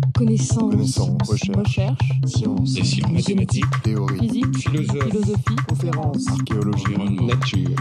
Connaissance, recherche, sciences, mathématiques, théorie, physique, philosophie, conférences, archéologie, nature.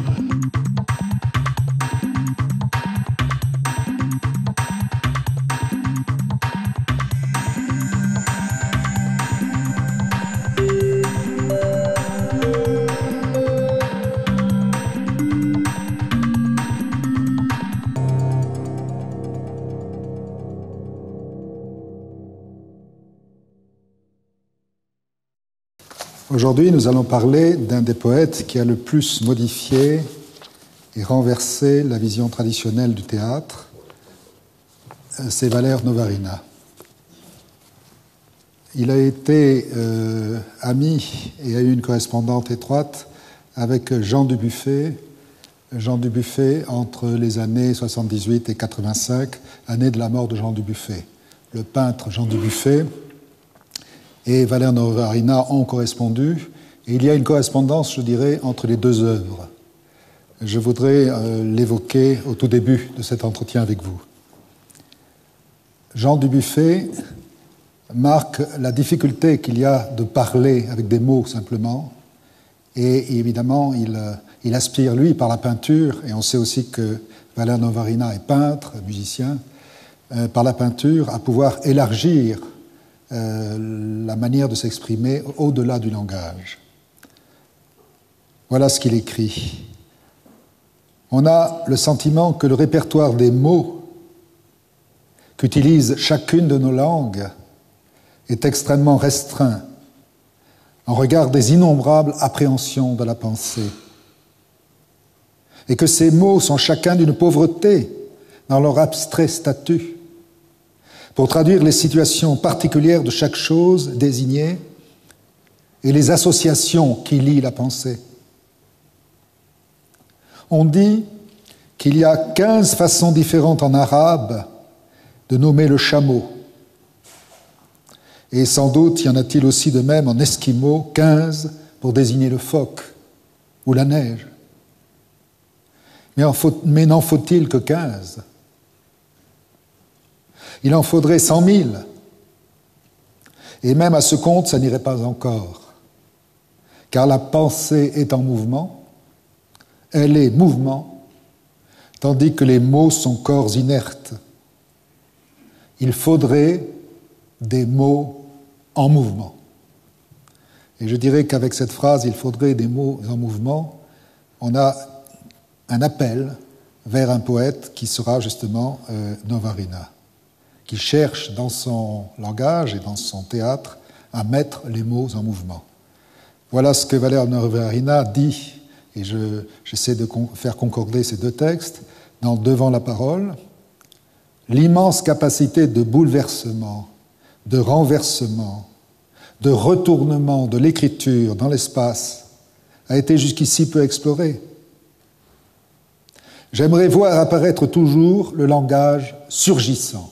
Aujourd'hui, nous allons parler d'un des poètes qui a le plus modifié et renversé la vision traditionnelle du théâtre, c'est Valère Novarina. Il a été ami et a eu une correspondance étroite avec Jean Dubuffet. Jean Dubuffet entre les années 78 et 85, année de la mort de Jean Dubuffet. Le peintre Jean Dubuffet et Valère Novarina ont correspondu, et il y a une correspondance, je dirais, entre les deux œuvres. Je voudrais l'évoquer au tout début de cet entretien avec vous. Jean Dubuffet marque la difficulté qu'il y a de parler avec des mots simplement, et évidemment, il aspire, lui, par la peinture, et on sait aussi que Valère Novarina est peintre, musicien, par la peinture, à pouvoir élargir la manière de s'exprimer au-delà du langage. Voilà ce qu'il écrit. On a le sentiment que le répertoire des mots qu'utilise chacune de nos langues est extrêmement restreint en regard des innombrables appréhensions de la pensée, et que ces mots sont chacun d'une pauvreté dans leur abstrait statut, pour traduire les situations particulières de chaque chose désignée et les associations qui lient la pensée. On dit qu'il y a 15 façons différentes en arabe de nommer le chameau. Et sans doute y en a-t-il aussi de même en esquimau 15 pour désigner le phoque ou la neige. Mais n'en faut-il que 15 ? Il en faudrait 100 000. Et même à ce compte, ça n'irait pas encore. Car la pensée est en mouvement, elle est mouvement, tandis que les mots sont corps inertes. Il faudrait des mots en mouvement. Et je dirais qu'avec cette phrase, il faudrait des mots en mouvement, on a un appel vers un poète qui sera justement Novarina, qui cherche dans son langage et dans son théâtre à mettre les mots en mouvement. Voilà ce que Valère Novarina dit, et j'essaie de faire concorder ces deux textes, dans Devant la parole. L'immense capacité de bouleversement, de renversement, de retournement de l'écriture dans l'espace a été jusqu'ici peu explorée. J'aimerais voir apparaître toujours le langage surgissant.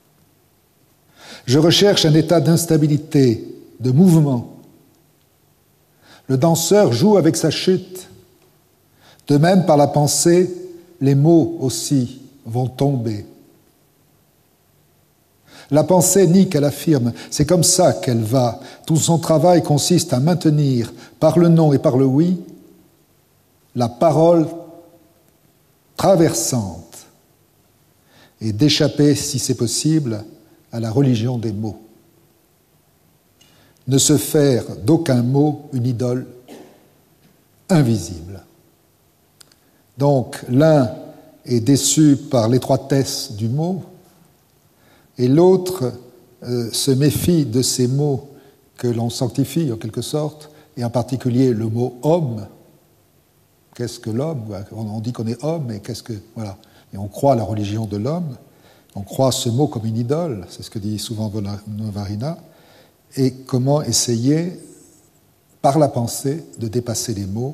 Je recherche un état d'instabilité, de mouvement. Le danseur joue avec sa chute. De même, par la pensée, les mots aussi vont tomber. La pensée nie qu'elle affirme, c'est comme ça qu'elle va. Tout son travail consiste à maintenir, par le non et par le oui, la parole traversante et d'échapper, si c'est possible, à la religion des mots. Ne se faire d'aucun mot une idole invisible. Donc, l'un est déçu par l'étroitesse du mot, et l'autre se méfie de ces mots que l'on sanctifie en quelque sorte, et en particulier le mot homme. Qu'est-ce que l'homme ? On dit qu'on est homme, et qu'est-ce que... Voilà. Et on croit à la religion de l'homme. On croit ce mot comme une idole, c'est ce que dit souvent Novarina, et comment essayer, par la pensée, de dépasser les mots,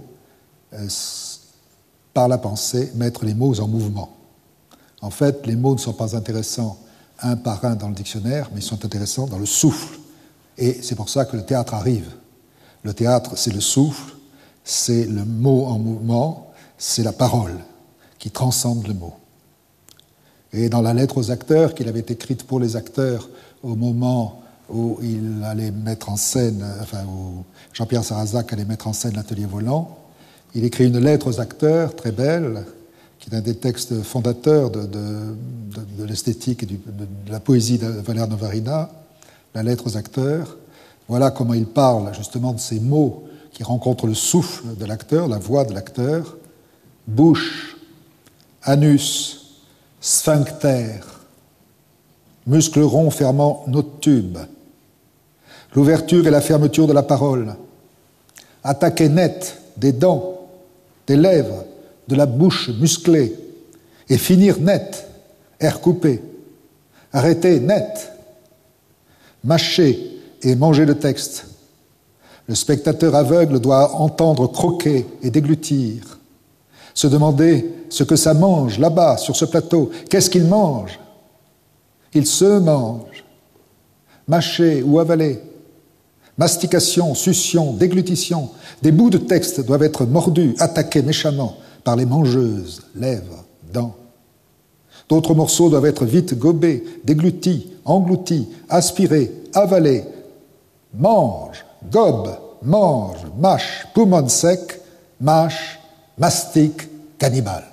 par la pensée, mettre les mots en mouvement. En fait, les mots ne sont pas intéressants un par un dans le dictionnaire, mais ils sont intéressants dans le souffle. Et c'est pour ça que le théâtre arrive. Le théâtre, c'est le souffle, c'est le mot en mouvement, c'est la parole qui transcende le mot. Et dans la lettre aux acteurs, qu'il avait écrite pour les acteurs au moment où il allait mettre en scène, enfin, où Jean-Pierre Sarrazac allait mettre en scène l'Atelier volant, il écrit une lettre aux acteurs, très belle, qui est un des textes fondateurs de l'esthétique et de la poésie de Valère Novarina, la lettre aux acteurs. Voilà comment il parle justement de ces mots qui rencontrent le souffle de l'acteur, la voix de l'acteur. Bouche, anus, sphincter, muscles ronds fermant notre tube, l'ouverture et la fermeture de la parole, attaquer net des dents, des lèvres, de la bouche musclée, et finir net, air coupé, arrêter net, mâcher et manger le texte. Le spectateur aveugle doit entendre croquer et déglutir, se demander ce que ça mange là-bas, sur ce plateau. Qu'est-ce qu'il mange? Il se mange. Mâcher ou avaler. Mastication, succion, déglutition. Des bouts de texte doivent être mordus, attaqués méchamment par les mangeuses, lèvres, dents. D'autres morceaux doivent être vite gobés, déglutis, engloutis, aspirés, avalés. Mange, gobe, mange, mâche, poumon sec, mâche, mastique, cannibale.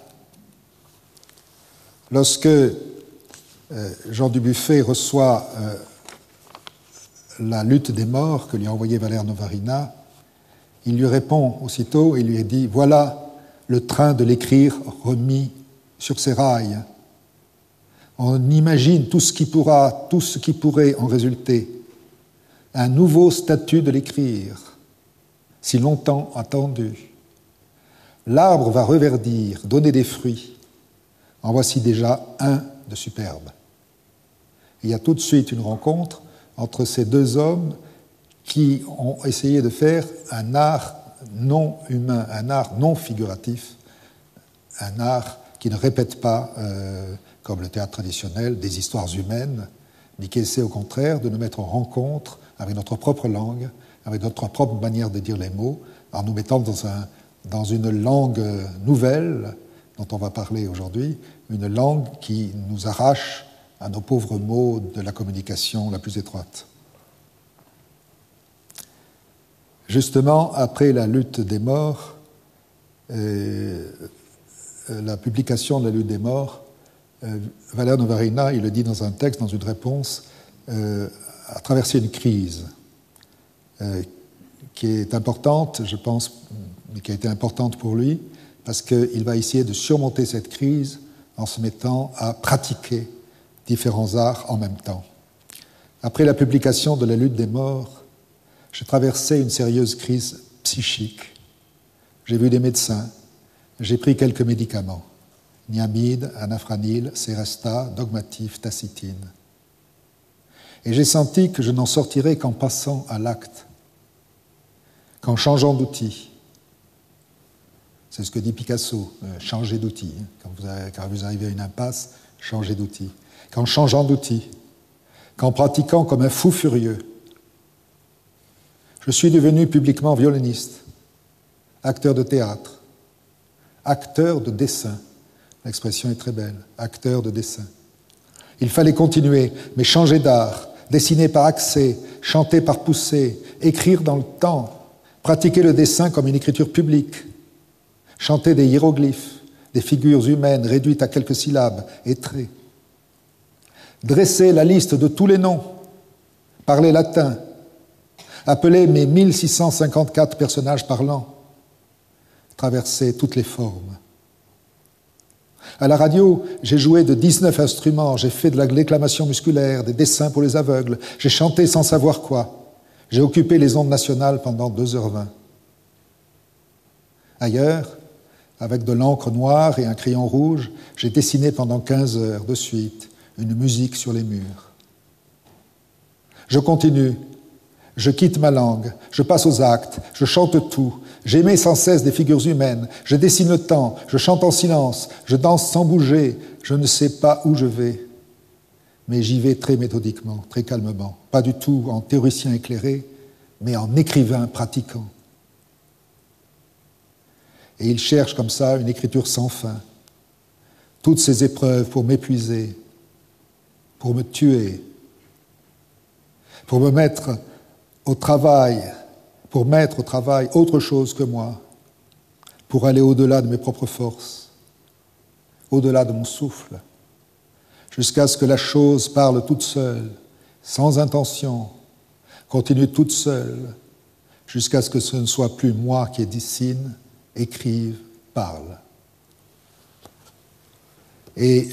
Lorsque Jean Dubuffet reçoit la lutte des morts que lui a envoyé Valère Novarina, il lui répond aussitôt et lui dit « Voilà le train de l'écrire remis sur ses rails. On imagine tout ce qui pourrait en résulter. Un nouveau statut de l'écrire, si longtemps attendu. L'arbre va reverdir, donner des fruits. En voici déjà un de superbe. » Il y a tout de suite une rencontre entre ces deux hommes qui ont essayé de faire un art non humain, un art non figuratif, un art qui ne répète pas, comme le théâtre traditionnel, des histoires humaines, mais qui essaie au contraire de nous mettre en rencontre avec notre propre langue, avec notre propre manière de dire les mots, en nous mettant dans une langue nouvelle dont on va parler aujourd'hui, une langue qui nous arrache à nos pauvres mots de la communication la plus étroite. Justement, après la lutte des morts, la publication de la lutte des morts, Valère Novarina, il le dit dans un texte, dans une réponse, a traversé une crise qui est importante, je pense, mais qui a été importante pour lui, parce qu'il va essayer de surmonter cette crise en se mettant à pratiquer différents arts en même temps. Après la publication de la lutte des morts, j'ai traversé une sérieuse crise psychique. J'ai vu des médecins, j'ai pris quelques médicaments, niamide, anafranil, Seresta, dogmatif, tacitine. Et j'ai senti que je n'en sortirais qu'en passant à l'acte, qu'en changeant d'outil. C'est ce que dit Picasso, changer d'outil. Quand vous arrivez à une impasse, changez d'outil. Qu'en changeant d'outil, qu'en pratiquant comme un fou furieux. Je suis devenu publiquement violoniste, acteur de théâtre, acteur de dessin. L'expression est très belle, acteur de dessin. Il fallait continuer, mais changer d'art, dessiner par accès, chanter par poussée, écrire dans le temps, pratiquer le dessin comme une écriture publique, chanter des hiéroglyphes, des figures humaines réduites à quelques syllabes et traits, dresser la liste de tous les noms, parler latin, appeler mes 1654 personnages parlants, traverser toutes les formes. À la radio, j'ai joué de 19 instruments, j'ai fait de la déclamation musculaire, des dessins pour les aveugles, j'ai chanté sans savoir quoi. J'ai occupé les ondes nationales pendant 2h20. Ailleurs, avec de l'encre noire et un crayon rouge, j'ai dessiné pendant 15 heures de suite une musique sur les murs. Je continue. Je quitte ma langue, je passe aux actes, je chante tout, j'émets sans cesse des figures humaines, je dessine le temps, je chante en silence, je danse sans bouger, je ne sais pas où je vais. Mais j'y vais très méthodiquement, très calmement, pas du tout en théoricien éclairé, mais en écrivain pratiquant. Et il cherche comme ça une écriture sans fin. toutes ces épreuves pour m'épuiser, pour me tuer, pour me mettre au travail, pour mettre au travail autre chose que moi, pour aller au-delà de mes propres forces, au-delà de mon souffle, jusqu'à ce que la chose parle toute seule, sans intention, continue toute seule, jusqu'à ce que ce ne soit plus moi qui dessine, écrive, parle. Et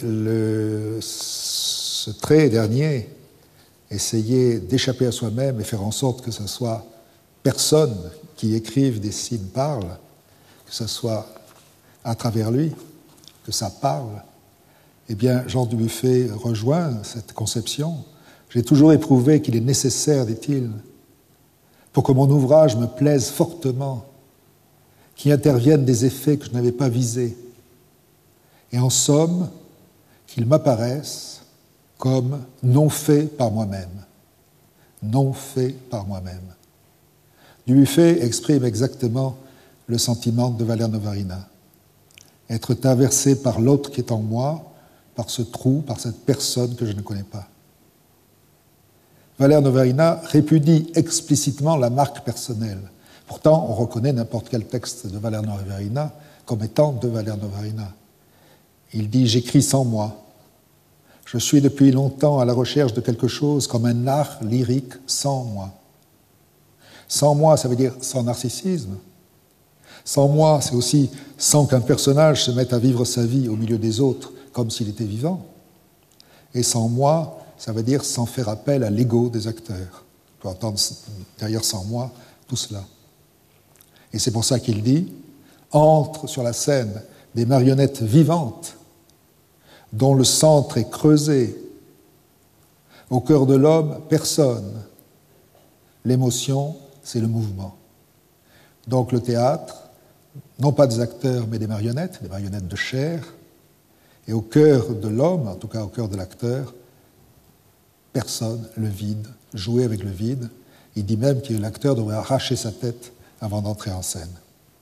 ce trait dernier, essayer d'échapper à soi-même et faire en sorte que ce soit personne qui écrive, dessine, parle, que ce soit à travers lui, que ça parle, eh bien, Jean Dubuffet rejoint cette conception. J'ai toujours éprouvé qu'il est nécessaire, dit-il, pour que mon ouvrage me plaise fortement, qu'il interviennent des effets que je n'avais pas visés, et en somme, qu'il m'apparaisse comme non fait par moi-même. Non fait par moi-même. Dubuffet exprime exactement le sentiment de Valère Novarina. Être traversé par l'autre qui est en moi, par ce trou, par cette personne que je ne connais pas. Valère Novarina répudie explicitement la marque personnelle. Pourtant, on reconnaît n'importe quel texte de Valère Novarina comme étant de Valère Novarina. Il dit « J'écris sans moi. Je suis depuis longtemps à la recherche de quelque chose comme un art lyrique sans moi. » Sans moi, ça veut dire sans narcissisme. Sans moi, c'est aussi sans qu'un personnage se mette à vivre sa vie au milieu des autres comme s'il était vivant. Et sans moi, ça veut dire sans faire appel à l'ego des acteurs. On peut entendre derrière sans moi tout cela. Et c'est pour ça qu'il dit « Entrent sur la scène des marionnettes vivantes dont le centre est creusé. Au cœur de l'homme, personne. L'émotion, c'est le mouvement. » Donc le théâtre, non pas des acteurs, mais des marionnettes de chair, et au cœur de l'homme, en tout cas au cœur de l'acteur, personne, le vide, jouer avec le vide. Il dit même que l'acteur devrait arracher sa tête avant d'entrer en scène.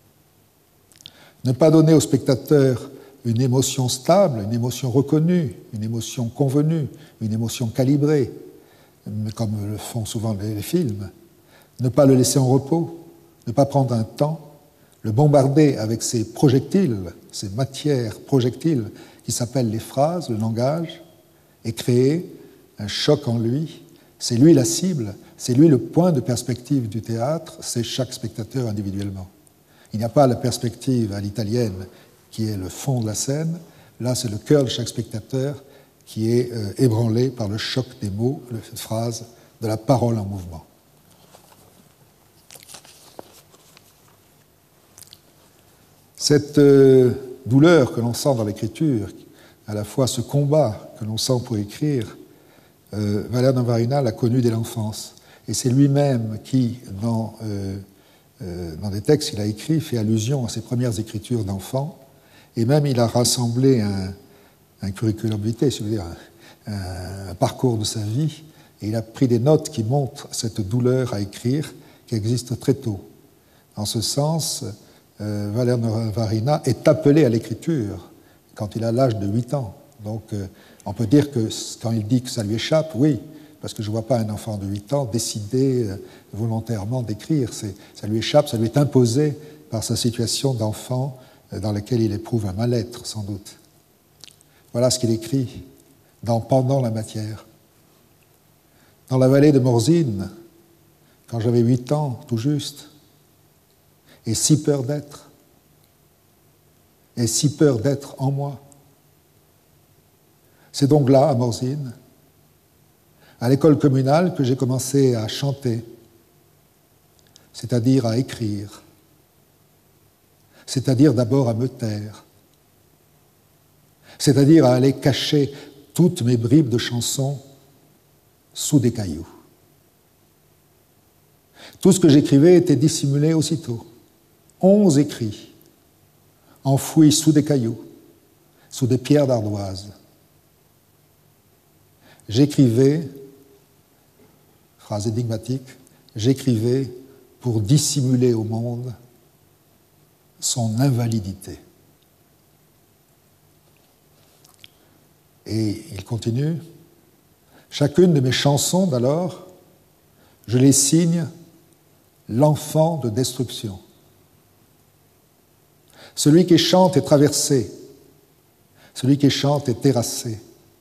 Ne pas donner au spectateur une émotion stable, une émotion reconnue, une émotion convenue, une émotion calibrée, comme le font souvent les films. Ne pas le laisser en repos, ne pas prendre un temps, le bombarder avec ces projectiles, ces matières projectiles qui s'appellent les phrases, le langage, et créer un choc en lui. C'est lui la cible, c'est lui le point de perspective du théâtre, c'est chaque spectateur individuellement. Il n'y a pas la perspective à l'italienne qui est le fond de la scène, là c'est le cœur de chaque spectateur qui est ébranlé par le choc des mots, des phrases, de la parole en mouvement. Cette douleur que l'on sent dans l'écriture, à la fois ce combat que l'on sent pour écrire, Valère Novarina l'a connu dès l'enfance. Et c'est lui-même qui, dans des textes qu'il a écrits, fait allusion à ses premières écritures d'enfant. Et même il a rassemblé un curriculum vitae, c'est-à-dire un parcours de sa vie. Et il a pris des notes qui montrent cette douleur à écrire qui existe très tôt. En ce sens, Valère Novarina est appelé à l'écriture quand il a l'âge de 8 ans. Donc on peut dire que quand il dit que ça lui échappe, oui, parce que je ne vois pas un enfant de 8 ans décider volontairement d'écrire. Ça lui échappe, ça lui est imposé par sa situation d'enfant dans laquelle il éprouve un mal-être, sans doute. Voilà ce qu'il écrit dans Pendant la matière. Dans la vallée de Morzine, quand j'avais 8 ans, tout juste, et si peur d'être, en moi. C'est donc là, à Morzine, à l'école communale, que j'ai commencé à chanter, c'est-à-dire à écrire, c'est-à-dire d'abord à me taire, c'est-à-dire à aller cacher toutes mes bribes de chansons sous des cailloux. Tout ce que j'écrivais était dissimulé aussitôt. 11 écrits, enfouis sous des cailloux, sous des pierres d'ardoise. J'écrivais, phrase énigmatique, j'écrivais pour dissimuler au monde son invalidité. Et il continue. Chacune de mes chansons d'alors, je les signe l'enfant de destruction. Celui qui chante est traversé, celui qui chante est terrassé.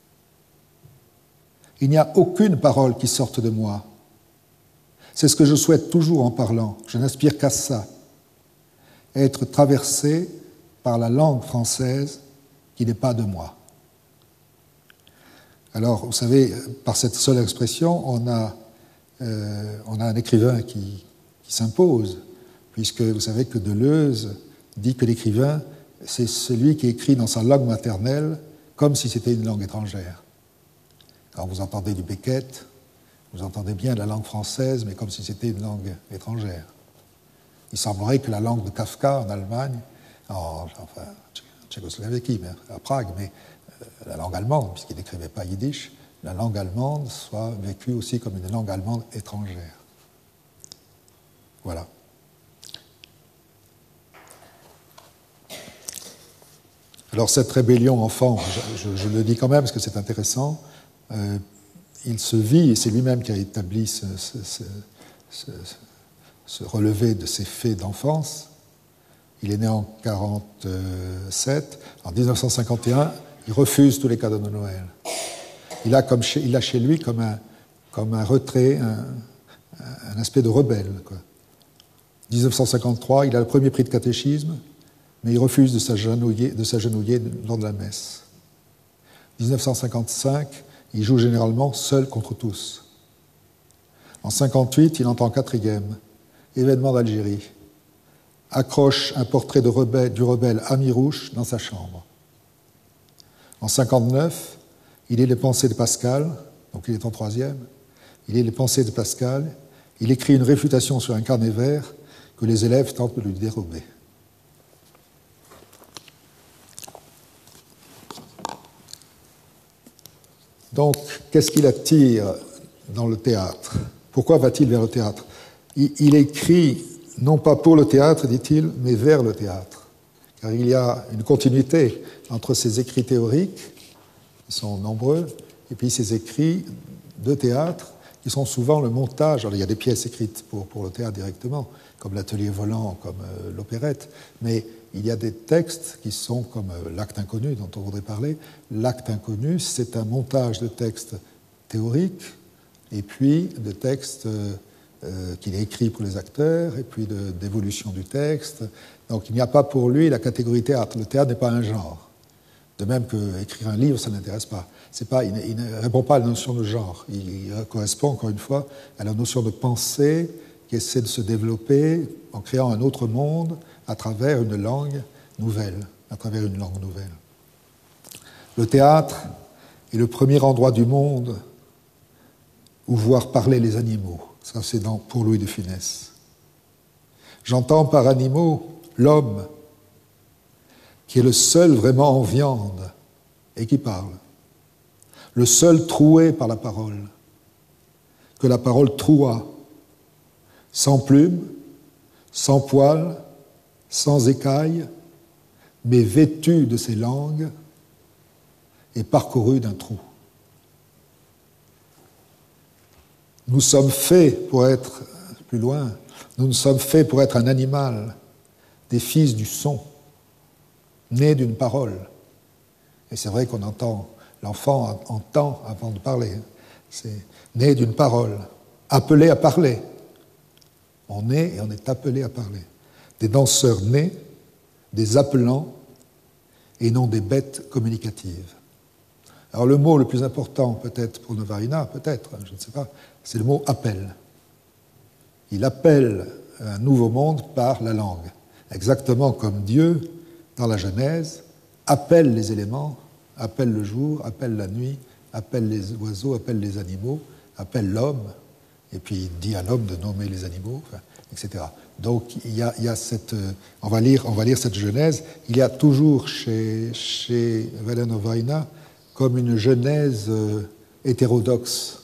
Il n'y a aucune parole qui sorte de moi. C'est ce que je souhaite toujours en parlant. Je n'aspire qu'à ça, être traversé par la langue française qui n'est pas de moi. Alors, vous savez, par cette seule expression, on a un écrivain qui s'impose, puisque vous savez que Deleuze dit que l'écrivain, c'est celui qui écrit dans sa langue maternelle comme si c'était une langue étrangère. Quand vous entendez du Beckett, vous entendez bien la langue française, mais comme si c'était une langue étrangère. Il semblerait que la langue de Kafka en Allemagne, en Tchécoslovaquie, à Prague, mais la langue allemande, puisqu'il n'écrivait pas yiddish, la langue allemande soit vécue aussi comme une langue allemande étrangère. Voilà. Alors cette rébellion enfant, je le dis quand même parce que c'est intéressant, il se vit, et c'est lui-même qui a établi ce relevé de ses faits d'enfance. Il est né en 1947. En 1951, il refuse tous les cadeaux de Noël. Il a chez lui comme un retrait, un aspect de rebelle, quoi. 1953, il a le premier prix de catéchisme, mais il refuse de s'agenouiller lors de la messe. 1955, il joue généralement seul contre tous. En 1958, il entre en quatrième, événement d'Algérie, accroche un portrait du rebelle Amirouche dans sa chambre. En 1959, il lit les pensées de Pascal, donc il est en troisième, il lit les pensées de Pascal, il écrit une réfutation sur un carnet vert que les élèves tentent de lui dérober. Donc, qu'est-ce qui l'attire dans le théâtre? Pourquoi va-t-il vers le théâtre? Il écrit, non pas pour le théâtre, dit-il, mais vers le théâtre. Car il y a une continuité entre ses écrits théoriques, qui sont nombreux, et puis ses écrits de théâtre, qui sont souvent le montage. Alors, il y a des pièces écrites pour le théâtre directement, comme l'Atelier volant, comme l'opérette, mais il y a des textes qui sont comme L'Acte inconnu, dont on voudrait parler. L'Acte inconnu, c'est un montage de textes théoriques, et puis de textes qu'il a écrits pour les acteurs, et puis d'évolution du texte. Donc il n'y a pas pour lui la catégorie théâtre. Le théâtre n'est pas un genre. De même qu'écrire un livre, ça ne l'intéresse pas. Il ne répond pas à la notion de genre. Il correspond, encore une fois, à la notion de pensée qui essaie de se développer en créant un autre monde à travers une langue nouvelle, Le théâtre est le premier endroit du monde où voir parler les animaux. Ça, c'est pour Louis de Funès. J'entends par animaux l'homme, qui est le seul vraiment en viande et qui parle, le seul troué par la parole, que la parole troua, sans plume, sans poil, sans écailles, mais vêtu de ses langues et parcouru d'un trou. Nous sommes faits pour être, plus loin, nous sommes faits pour être un animal, des fils du son, nés d'une parole. Et c'est vrai qu'on entend, l'enfant entend avant de parler. C'est né d'une parole, appelé à parler. On naît et on est appelé à parler. Des danseurs nés, des appelants, et non des bêtes communicatives. Alors le mot le plus important peut-être pour Novarina, peut-être, je ne sais pas, c'est le mot « appel ». Il appelle un nouveau monde par la langue, exactement comme Dieu, dans la Genèse, appelle les éléments, appelle le jour, appelle la nuit, appelle les oiseaux, appelle les animaux, appelle l'homme, et puis il dit à l'homme de nommer les animaux, etc. Donc il y a cette, on va lire cette Genèse. Il y a toujours chez Valenovaina comme une Genèse hétérodoxe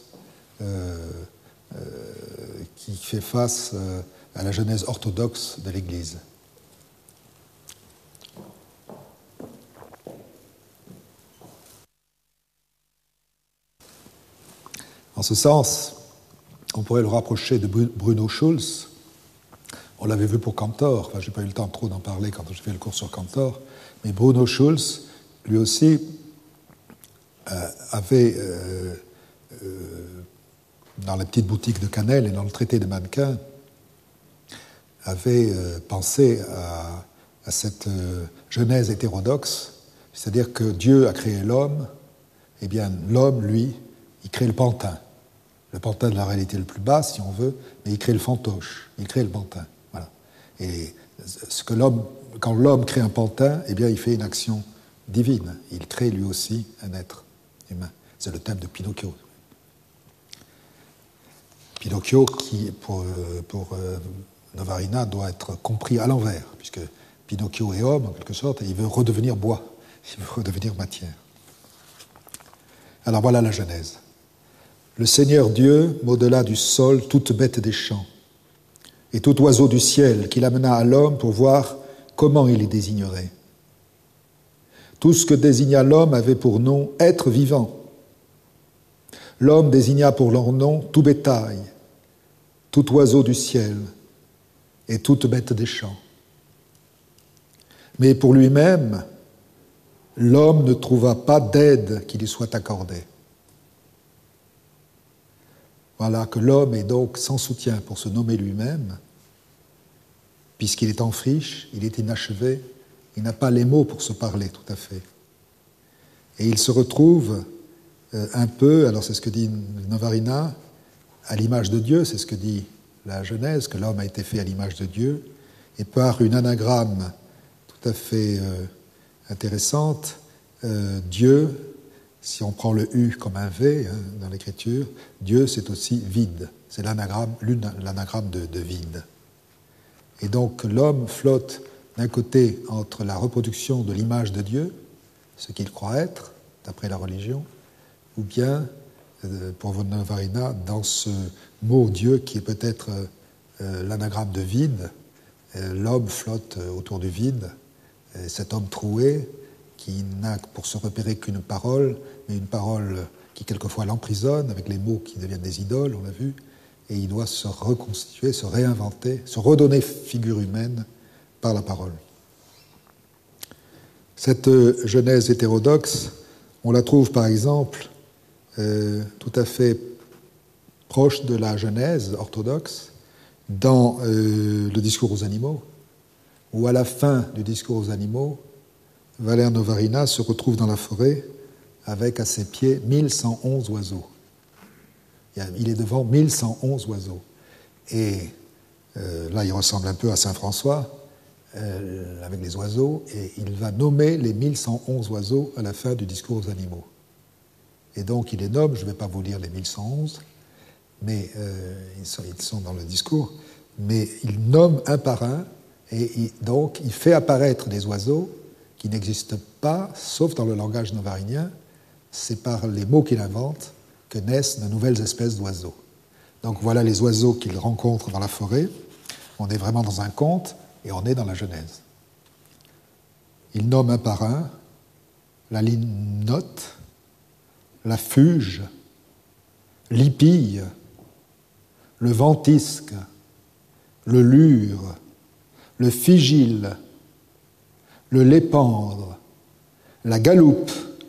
qui fait face à la Genèse orthodoxe de l'Église. En ce sens, on pourrait le rapprocher de Bruno Schulz. On l'avait vu pour Cantor, enfin, je n'ai pas eu le temps trop d'en parler quand j'ai fait le cours sur Cantor, mais Bruno Schulz, lui aussi, avait, dans la petite boutique de Canel et dans le traité des mannequins, avait pensé à cette genèse hétérodoxe, c'est-à-dire que Dieu a créé l'homme, et bien l'homme, lui, il crée le pantin de la réalité le plus basse, si on veut, mais il crée le fantoche, il crée le pantin. Voilà. Et ce que quand l'homme crée un pantin, eh bien, il fait une action divine. Il crée lui aussi un être humain. C'est le thème de Pinocchio. Pinocchio, qui, pour Novarina, doit être compris à l'envers, puisque Pinocchio est homme, en quelque sorte, et il veut redevenir bois, il veut redevenir matière. Alors voilà la Genèse. Le Seigneur Dieu modela du sol toute bête des champs et tout oiseau du ciel qu'il amena à l'homme pour voir comment il les désignerait. Tout ce que désigna l'homme avait pour nom être vivant. L'homme désigna pour leur nom tout bétail, tout oiseau du ciel et toute bête des champs. Mais pour lui-même, l'homme ne trouva pas d'aide qui lui soit accordée. Voilà que l'homme est donc sans soutien pour se nommer lui-même, puisqu'il est en friche, il est inachevé, il n'a pas les mots pour se parler tout à fait. Et il se retrouve un peu, alors c'est ce que dit Novarina, à l'image de Dieu, c'est ce que dit la Genèse, que l'homme a été fait à l'image de Dieu, et par une anagramme tout à fait intéressante, Dieu, si on prend le U comme un V dans l'écriture, Dieu c'est aussi vide, c'est l'anagramme de vide. Et donc l'homme flotte d'un côté entre la reproduction de l'image de Dieu, ce qu'il croit être, d'après la religion, ou bien, pour Novarina, dans ce mot Dieu qui est peut-être l'anagramme de vide, l'homme flotte autour du vide, cet homme troué qui n'a pour se repérer qu'une parole, mais une parole qui quelquefois l'emprisonne avec les mots qui deviennent des idoles, on l'a vu, et il doit se reconstituer, se réinventer, se redonner figure humaine par la parole. Cette Genèse hétérodoxe, on la trouve par exemple tout à fait proche de la Genèse orthodoxe dans le discours aux animaux, où à la fin du discours aux animaux, Valère Novarina se retrouve dans la forêt avec à ses pieds 1111 oiseaux. Il est devant 1111 oiseaux. Et là, il ressemble un peu à Saint François, avec les oiseaux, et il va nommer les 1111 oiseaux à la fin du discours aux animaux. Et donc, il les nomme, je ne vais pas vous lire les 1111, mais ils sont dans le discours, mais il nomme un par un, et donc il fait apparaître des oiseaux qui n'existent pas, sauf dans le langage novarinien. C'est par les mots qu'il invente que naissent de nouvelles espèces d'oiseaux. Donc voilà les oiseaux qu'il rencontre dans la forêt. On est vraiment dans un conte et on est dans la Genèse. Il nomme un par un la linotte, la fuge, l'hypille, le ventisque, le lure, le figile, le lépandre, la galoupe,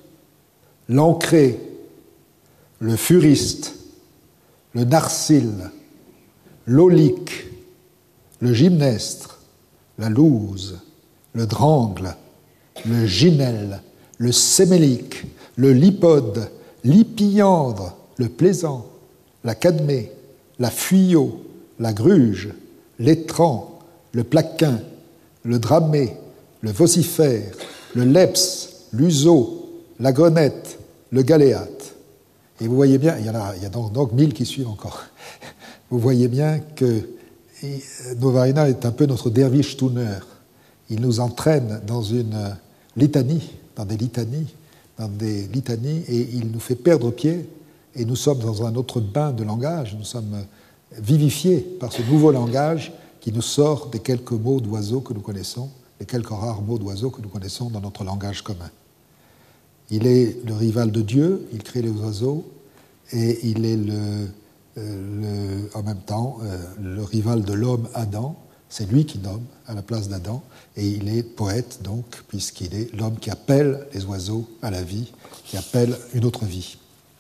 l'ancré, le furiste, le narcille, l'aulique, le gymnestre, la louse, le drangle, le ginel, le sémélique, le lipode, l'hypiandre, le plaisant, la cadmée, la fuyot, la gruge, l'étran, le plaquin, le dramé, le vocifère, le leps, l'useau, la grenette, le galéate. Et vous voyez bien, il y a donc 1000 qui suivent encore. Vous voyez bien que Novarina est un peu notre derviche tuner. Il nous entraîne dans une litanie, dans des litanies, et il nous fait perdre pied, et nous sommes dans un autre bain de langage, nous sommes vivifiés par ce nouveau langage qui nous sort des quelques mots d'oiseaux que nous connaissons, les quelques rares mots d'oiseaux que nous connaissons dans notre langage commun. Il est le rival de Dieu, il crée les oiseaux, et il est en même temps le rival de l'homme Adam. C'est lui qui nomme à la place d'Adam, et il est poète donc, puisqu'il est l'homme qui appelle les oiseaux à la vie, qui appelle une autre vie.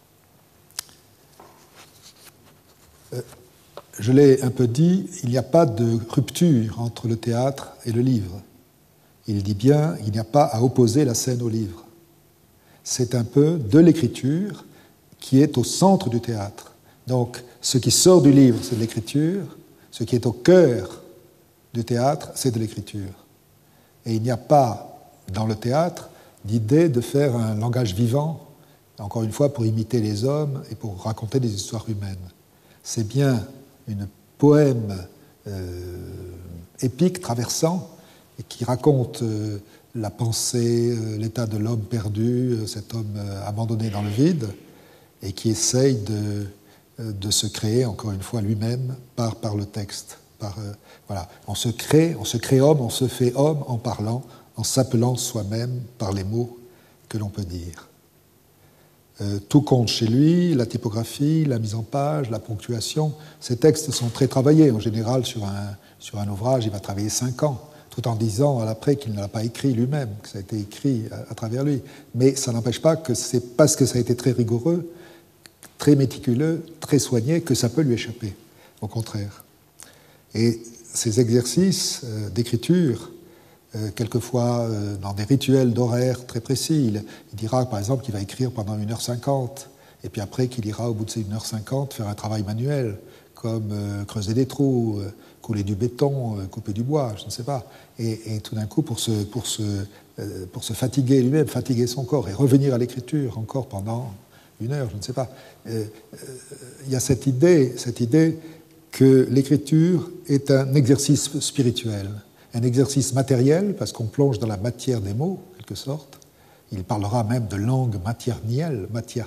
Je l'ai un peu dit, il n'y a pas de rupture entre le théâtre et le livre. Il dit bien, il n'y a pas à opposer la scène au livre. C'est un peu de l'écriture qui est au centre du théâtre. Donc, ce qui sort du livre, c'est de l'écriture. Ce qui est au cœur du théâtre, c'est de l'écriture. Et il n'y a pas, dans le théâtre, d'idée de faire un langage vivant, encore une fois, pour imiter les hommes et pour raconter des histoires humaines. C'est bien une poème épique, traversant, et qui raconte la pensée, l'état de l'homme perdu, cet homme abandonné dans le vide, et qui essaye de se créer, encore une fois, lui-même par le texte. Voilà. On se crée homme, on se fait homme en parlant, en s'appelant soi-même par les mots que l'on peut dire. Tout compte chez lui, la typographie, la mise en page, la ponctuation. Ces textes sont très travaillés. En général, sur un ouvrage, il va travailler 5 ans, tout en disant à l'après qu'il ne l'a pas écrit lui-même, que ça a été écrit à travers lui. Mais ça n'empêche pas que c'est parce que ça a été très rigoureux, très méticuleux, très soigné, que ça peut lui échapper. Au contraire. Et ces exercices d'écriture, quelquefois dans des rituels d'horaire très précis, il dira par exemple qu'il va écrire pendant 1h50, et puis après qu'il ira au bout de ces 1h50 faire un travail manuel, comme creuser des trous, couler du béton, couper du bois, je ne sais pas. Et tout d'un coup, pour se fatiguer lui-même, fatiguer son corps, et revenir à l'écriture encore pendant 1 heure, je ne sais pas. Il y a cette idée que l'écriture est un exercice spirituel, un exercice matériel, parce qu'on plonge dans la matière des mots, en quelque sorte. Il parlera même de langue maternelle,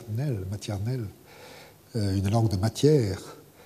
une langue de matière,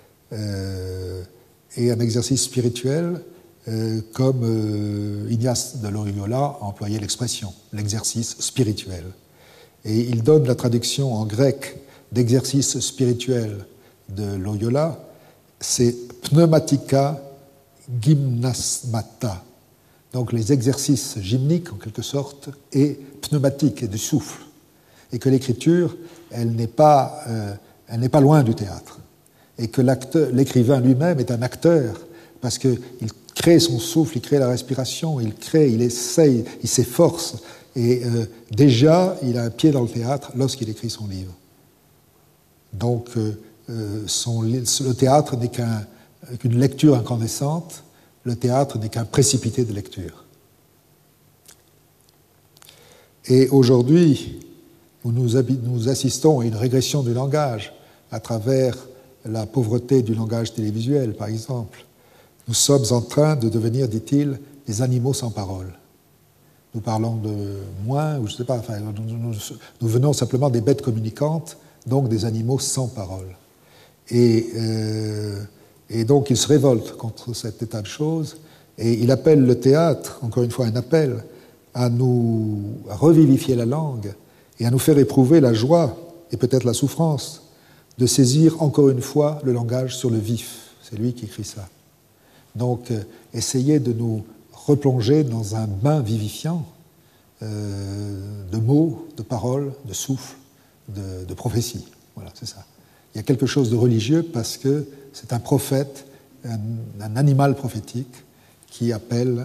et un exercice spirituel, comme Ignace de Loyola a employé l'expression, l'exercice spirituel. Et il donne la traduction en grec d'exercice spirituel de Loyola, c'est pneumatica gymnasmata. Donc les exercices gymniques, en quelque sorte, et pneumatiques, et du souffle. Et que l'écriture, elle n'est pas loin du théâtre. Et que l'écrivain lui-même est un acteur, parce qu'il crée son souffle, il crée la respiration, il essaye, il s'efforce. Et déjà, il a un pied dans le théâtre lorsqu'il écrit son livre. Donc, le théâtre n'est qu'une lecture incandescente, le théâtre n'est qu'un précipité de lecture. Et aujourd'hui, nous assistons à une régression du langage à travers la pauvreté du langage télévisuel, par exemple. Nous sommes en train de devenir, dit-il, des animaux sans parole. Nous parlons de moins, ou je ne sais pas, enfin, nous venons simplement des bêtes communicantes, donc des animaux sans parole. Et donc il se révolte contre cet état de choses, et il appelle le théâtre, encore une fois un appel, à revivifier la langue et à nous faire éprouver la joie et peut-être la souffrance de saisir encore une fois le langage sur le vif. C'est lui qui écrit ça. Donc essayer de nous replonger dans un bain vivifiant de mots, de paroles, de souffle, de prophétie. Voilà, c'est ça. Il y a quelque chose de religieux parce que c'est un prophète, un animal prophétique qui appelle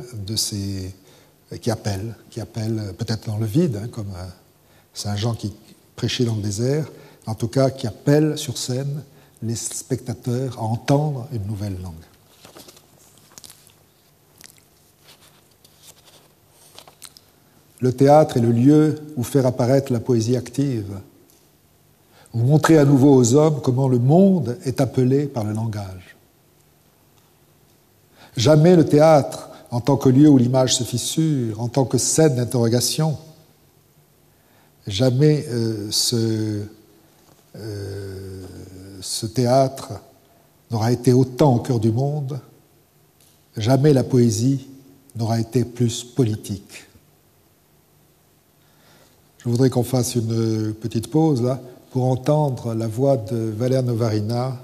peut-être dans le vide, hein, comme Saint Jean qui prêchait dans le désert, en tout cas qui appelle sur scène les spectateurs à entendre une nouvelle langue. Le théâtre est le lieu où faire apparaître la poésie active, où montrer à nouveau aux hommes comment le monde est appelé par le langage. Jamais le théâtre, en tant que lieu où l'image se fissure, en tant que scène d'interrogation, jamais ce théâtre n'aura été autant au cœur du monde, jamais la poésie n'aura été plus politique. Je voudrais qu'on fasse une petite pause là pour entendre la voix de Valère Novarina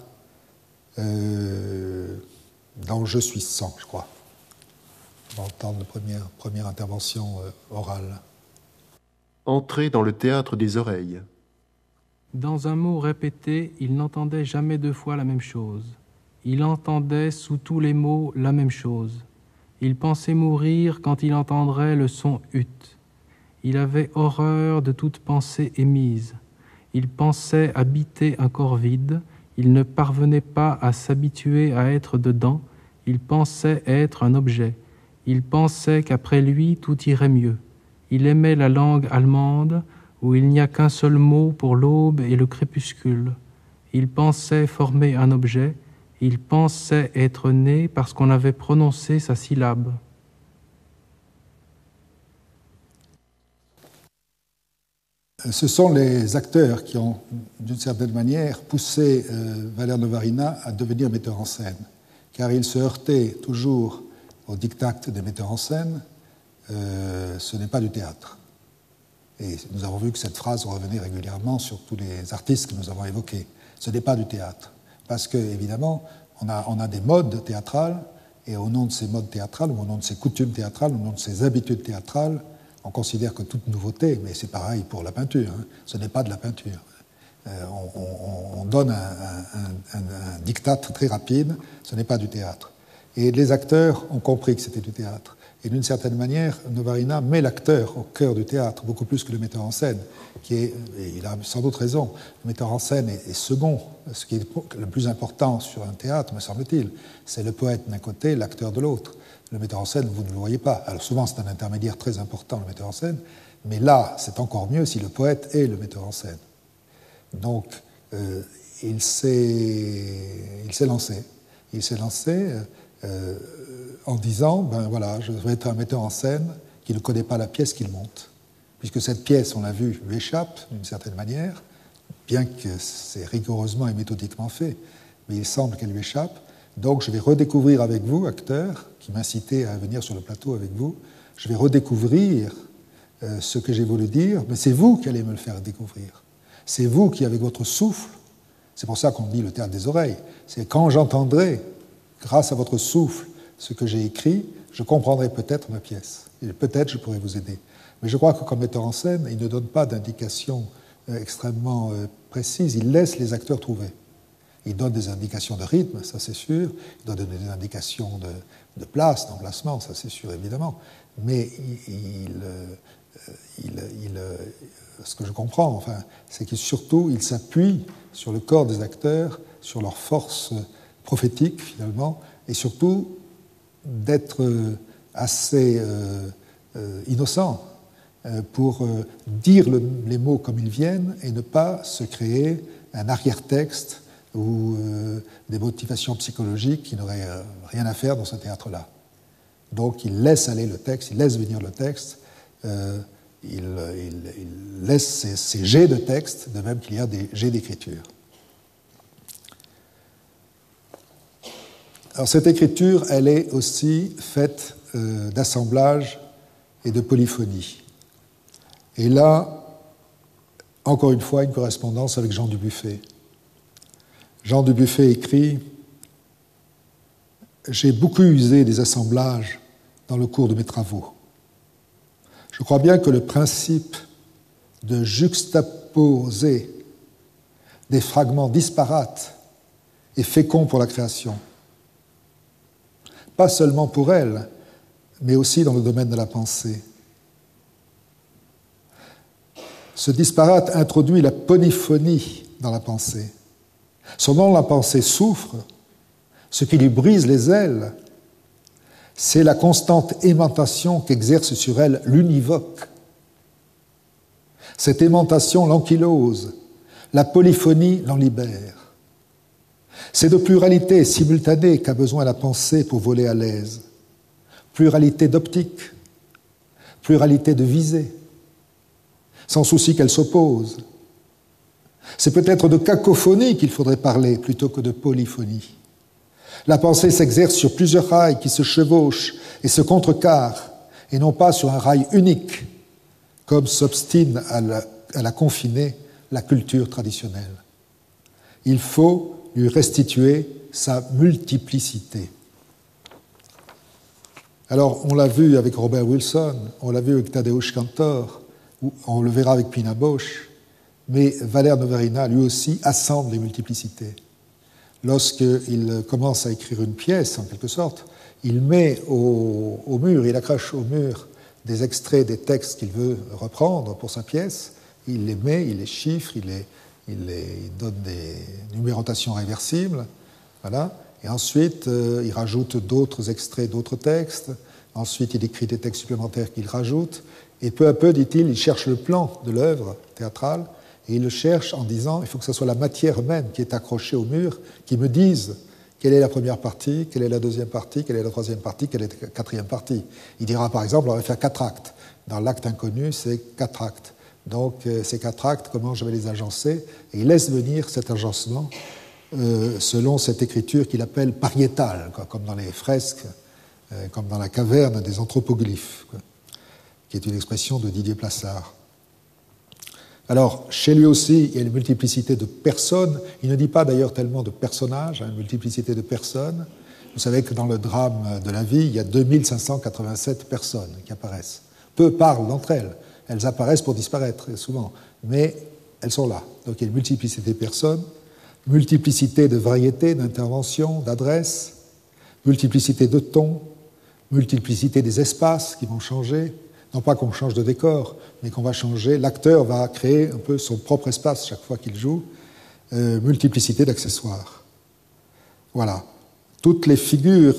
dans Je suis sang, je crois. On va entendre la première intervention orale. Entrer dans le théâtre des oreilles. Dans un mot répété, il n'entendait jamais deux fois la même chose. Il entendait sous tous les mots la même chose. Il pensait mourir quand il entendrait le son ut. Il avait horreur de toute pensée émise. Il pensait habiter un corps vide. Il ne parvenait pas à s'habituer à être dedans. Il pensait être un objet. Il pensait qu'après lui, tout irait mieux. Il aimait la langue allemande, où il n'y a qu'un seul mot pour l'aube et le crépuscule. Il pensait former un objet. Il pensait être né parce qu'on avait prononcé sa syllabe. Ce sont les acteurs qui ont, d'une certaine manière, poussé Valère Novarina à devenir metteur en scène, car il se heurtait toujours au diktat des metteurs en scène. Ce n'est pas du théâtre. Et nous avons vu que cette phrase revenait régulièrement sur tous les artistes que nous avons évoqués. Ce n'est pas du théâtre. Parce que, évidemment, on a des modes théâtrales, et au nom de ces modes théâtrales, ou au nom de ces coutumes théâtrales, ou au nom de ces habitudes théâtrales, on considère que toute nouveauté, mais c'est pareil pour la peinture, hein, ce n'est pas de la peinture. On donne un diktat très rapide, ce n'est pas du théâtre. Et les acteurs ont compris que c'était du théâtre. Et d'une certaine manière, Novarina met l'acteur au cœur du théâtre, beaucoup plus que le metteur en scène, et il a sans doute raison, le metteur en scène est second. Ce qui est le plus important sur un théâtre, me semble-t-il, c'est le poète d'un côté, l'acteur de l'autre. Le metteur en scène, vous ne le voyez pas. Alors souvent, c'est un intermédiaire très important, le metteur en scène, mais là, c'est encore mieux si le poète est le metteur en scène. Donc, il s'est lancé. Il s'est lancé en disant, ben voilà, je vais être un metteur en scène qui ne connaît pas la pièce qu'il monte. Puisque cette pièce, on l'a vu, lui échappe d'une certaine manière, bien que c'est rigoureusement et méthodiquement fait, mais il semble qu'elle lui échappe. Donc je vais redécouvrir avec vous, acteurs, qui m'incitaient à venir sur le plateau avec vous, je vais redécouvrir ce que j'ai voulu dire, mais c'est vous qui allez me le faire découvrir. C'est vous qui, avec votre souffle, c'est pour ça qu'on dit le théâtre des oreilles, c'est quand j'entendrai, grâce à votre souffle, ce que j'ai écrit, je comprendrai peut-être ma pièce. Et peut-être je pourrai vous aider. Mais je crois que comme metteur en scène, il ne donne pas d'indications extrêmement précises, il laisse les acteurs trouver. Il donne des indications de rythme, ça c'est sûr, il donne des indications de place, d'emplacement, ça c'est sûr évidemment, mais ce que je comprends, enfin, c'est que surtout il s'appuie sur le corps des acteurs, sur leur force prophétique finalement, et surtout d'être assez innocent pour dire les mots comme ils viennent et ne pas se créer un arrière-texte ou des motivations psychologiques qui n'auraient rien à faire dans ce théâtre-là. Donc il laisse aller le texte, il laisse venir le texte, il laisse ces jets de texte, de même qu'il y a des jets d'écriture. Alors cette écriture, elle est aussi faite d'assemblage et de polyphonie. Et là, encore une fois, une correspondance avec Jean Dubuffet. Jean Dubuffet écrit « J'ai beaucoup usé des assemblages dans le cours de mes travaux. Je crois bien que le principe de juxtaposer des fragments disparates est fécond pour la création. Pas seulement pour elle, mais aussi dans le domaine de la pensée. Ce disparate introduit la polyphonie dans la pensée. Ce dont la pensée souffre, ce qui lui brise les ailes, c'est la constante aimantation qu'exerce sur elle l'univoque. Cette aimantation l'ankylose, la polyphonie l'en libère. C'est de pluralité simultanée qu'a besoin la pensée pour voler à l'aise. Pluralité d'optique, pluralité de visée, sans souci qu'elle s'oppose. C'est peut-être de cacophonie qu'il faudrait parler plutôt que de polyphonie. La pensée s'exerce sur plusieurs rails qui se chevauchent et se contrecarrent, et non pas sur un rail unique, comme s'obstine à la confiner la culture traditionnelle. Il faut lui restituer sa multiplicité. Alors, on l'a vu avec Robert Wilson, on l'a vu avec Tadeusz Kantor, on le verra avec Pina Bausch, mais Valère Novarina, lui aussi, assemble les multiplicités. Lorsqu'il commence à écrire une pièce, en quelque sorte, il met au mur, il accroche au mur des extraits des textes qu'il veut reprendre pour sa pièce, il les met, il les chiffre, il donne des numérotations réversibles, voilà. Et ensuite, il rajoute d'autres extraits d'autres textes. Ensuite, il écrit des textes supplémentaires qu'il rajoute. Et peu à peu, dit-il, il cherche le plan de l'œuvre théâtrale. Et il le cherche en disant, il faut que ce soit la matière même qui est accrochée au mur, qui me dise quelle est la première partie, quelle est la deuxième partie, quelle est la troisième partie, quelle est la quatrième partie. Il dira, par exemple, on va faire 4 actes. Dans l'acte inconnu, c'est 4 actes. Donc, ces 4 actes, comment je vais les agencer? Et il laisse venir cet agencement selon cette écriture qu'il appelle pariétale, quoi, comme dans les fresques, comme dans la caverne des anthropoglyphes, quoi, qui est une expression de Didier Plassard. Alors, chez lui aussi, il y a une multiplicité de personnes. Il ne dit pas d'ailleurs tellement de personnages, une multiplicité de personnes. Vous savez que dans le drame de la vie, il y a 2587 personnes qui apparaissent. Peu parlent d'entre elles. Elles apparaissent pour disparaître, souvent. Mais elles sont là. Donc il y a une multiplicité de personnes, multiplicité de variétés, d'interventions, d'adresses, multiplicité de tons, multiplicité des espaces qui vont changer. Non pas qu'on change de décor, mais qu'on va changer. L'acteur va créer un peu son propre espace chaque fois qu'il joue. Multiplicité d'accessoires. Voilà. Toutes les figures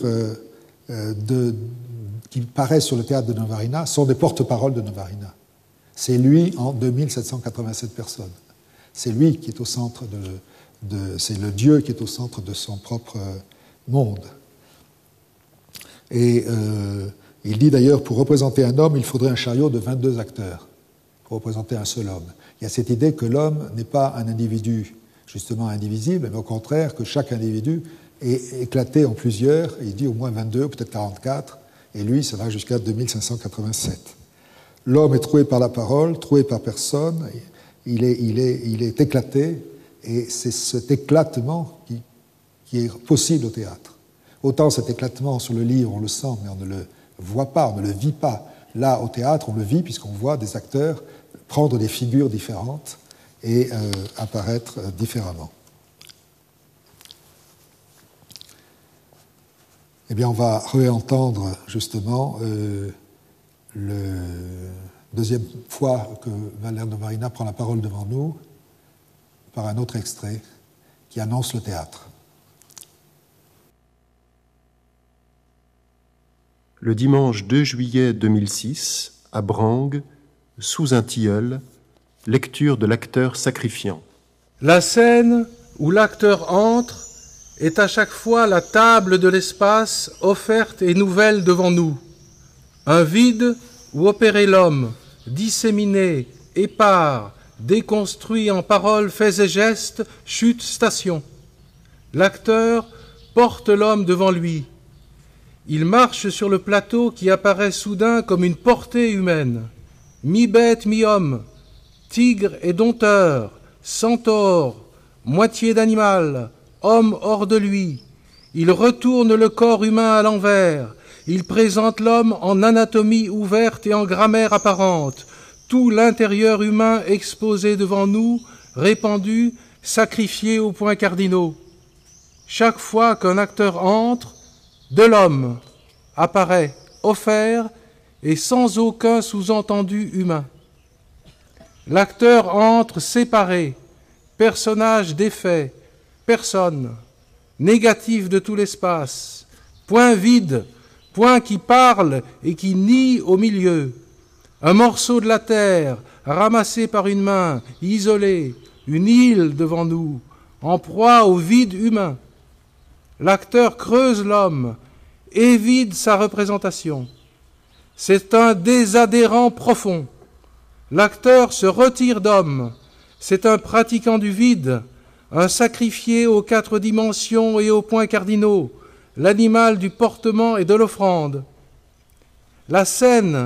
qui paraissent sur le théâtre de Novarina sont des porte-paroles de Novarina. C'est lui en 2787 personnes. C'est lui qui est au centre c'est le Dieu qui est au centre de son propre monde. Et il dit d'ailleurs, pour représenter un homme, il faudrait un chariot de 22 acteurs pour représenter un seul homme. Il y a cette idée que l'homme n'est pas un individu justement indivisible, mais au contraire que chaque individu est éclaté en plusieurs, et il dit au moins 22, peut-être 44, et lui, ça va jusqu'à 2587. L'homme est troué par la parole, troué par personne, il est éclaté, et c'est cet éclatement qui est possible au théâtre. Autant cet éclatement sur le livre, on le sent, mais on ne le voit pas, on ne le vit pas. Là, au théâtre, on le vit puisqu'on voit des acteurs prendre des figures différentes et apparaître différemment. Eh bien, on va réentendre justement la deuxième fois que Valère Novarina prend la parole devant nous par un autre extrait qui annonce le théâtre. Le dimanche 2 juillet 2006, à Brangue, sous un tilleul, lecture de l'acteur sacrifiant. La scène où l'acteur entre est à chaque fois la table de l'espace offerte et nouvelle devant nous. Un vide où opérait l'homme, disséminé, épars, déconstruit en paroles, faits et gestes, chute, station. L'acteur porte l'homme devant lui. Il marche sur le plateau qui apparaît soudain comme une portée humaine. Mi-bête, mi-homme, tigre et dompteur, centaure, moitié d'animal, homme hors de lui. Il retourne le corps humain à l'envers. Il présente l'homme en anatomie ouverte et en grammaire apparente. Tout l'intérieur humain exposé devant nous, répandu, sacrifié aux points cardinaux. Chaque fois qu'un acteur entre, de l'homme apparaît offert et sans aucun sous-entendu humain. L'acteur entre séparé, personnage défait, personne, négatif de tout l'espace, point vide, point qui parle et qui nie au milieu, un morceau de la terre ramassé par une main, isolé, une île devant nous, en proie au vide humain. L'acteur creuse l'homme, évide sa représentation. C'est un désadhérent profond. L'acteur se retire d'homme. C'est un pratiquant du vide, un sacrifié aux 4 dimensions et aux points cardinaux, l'animal du portement et de l'offrande. La scène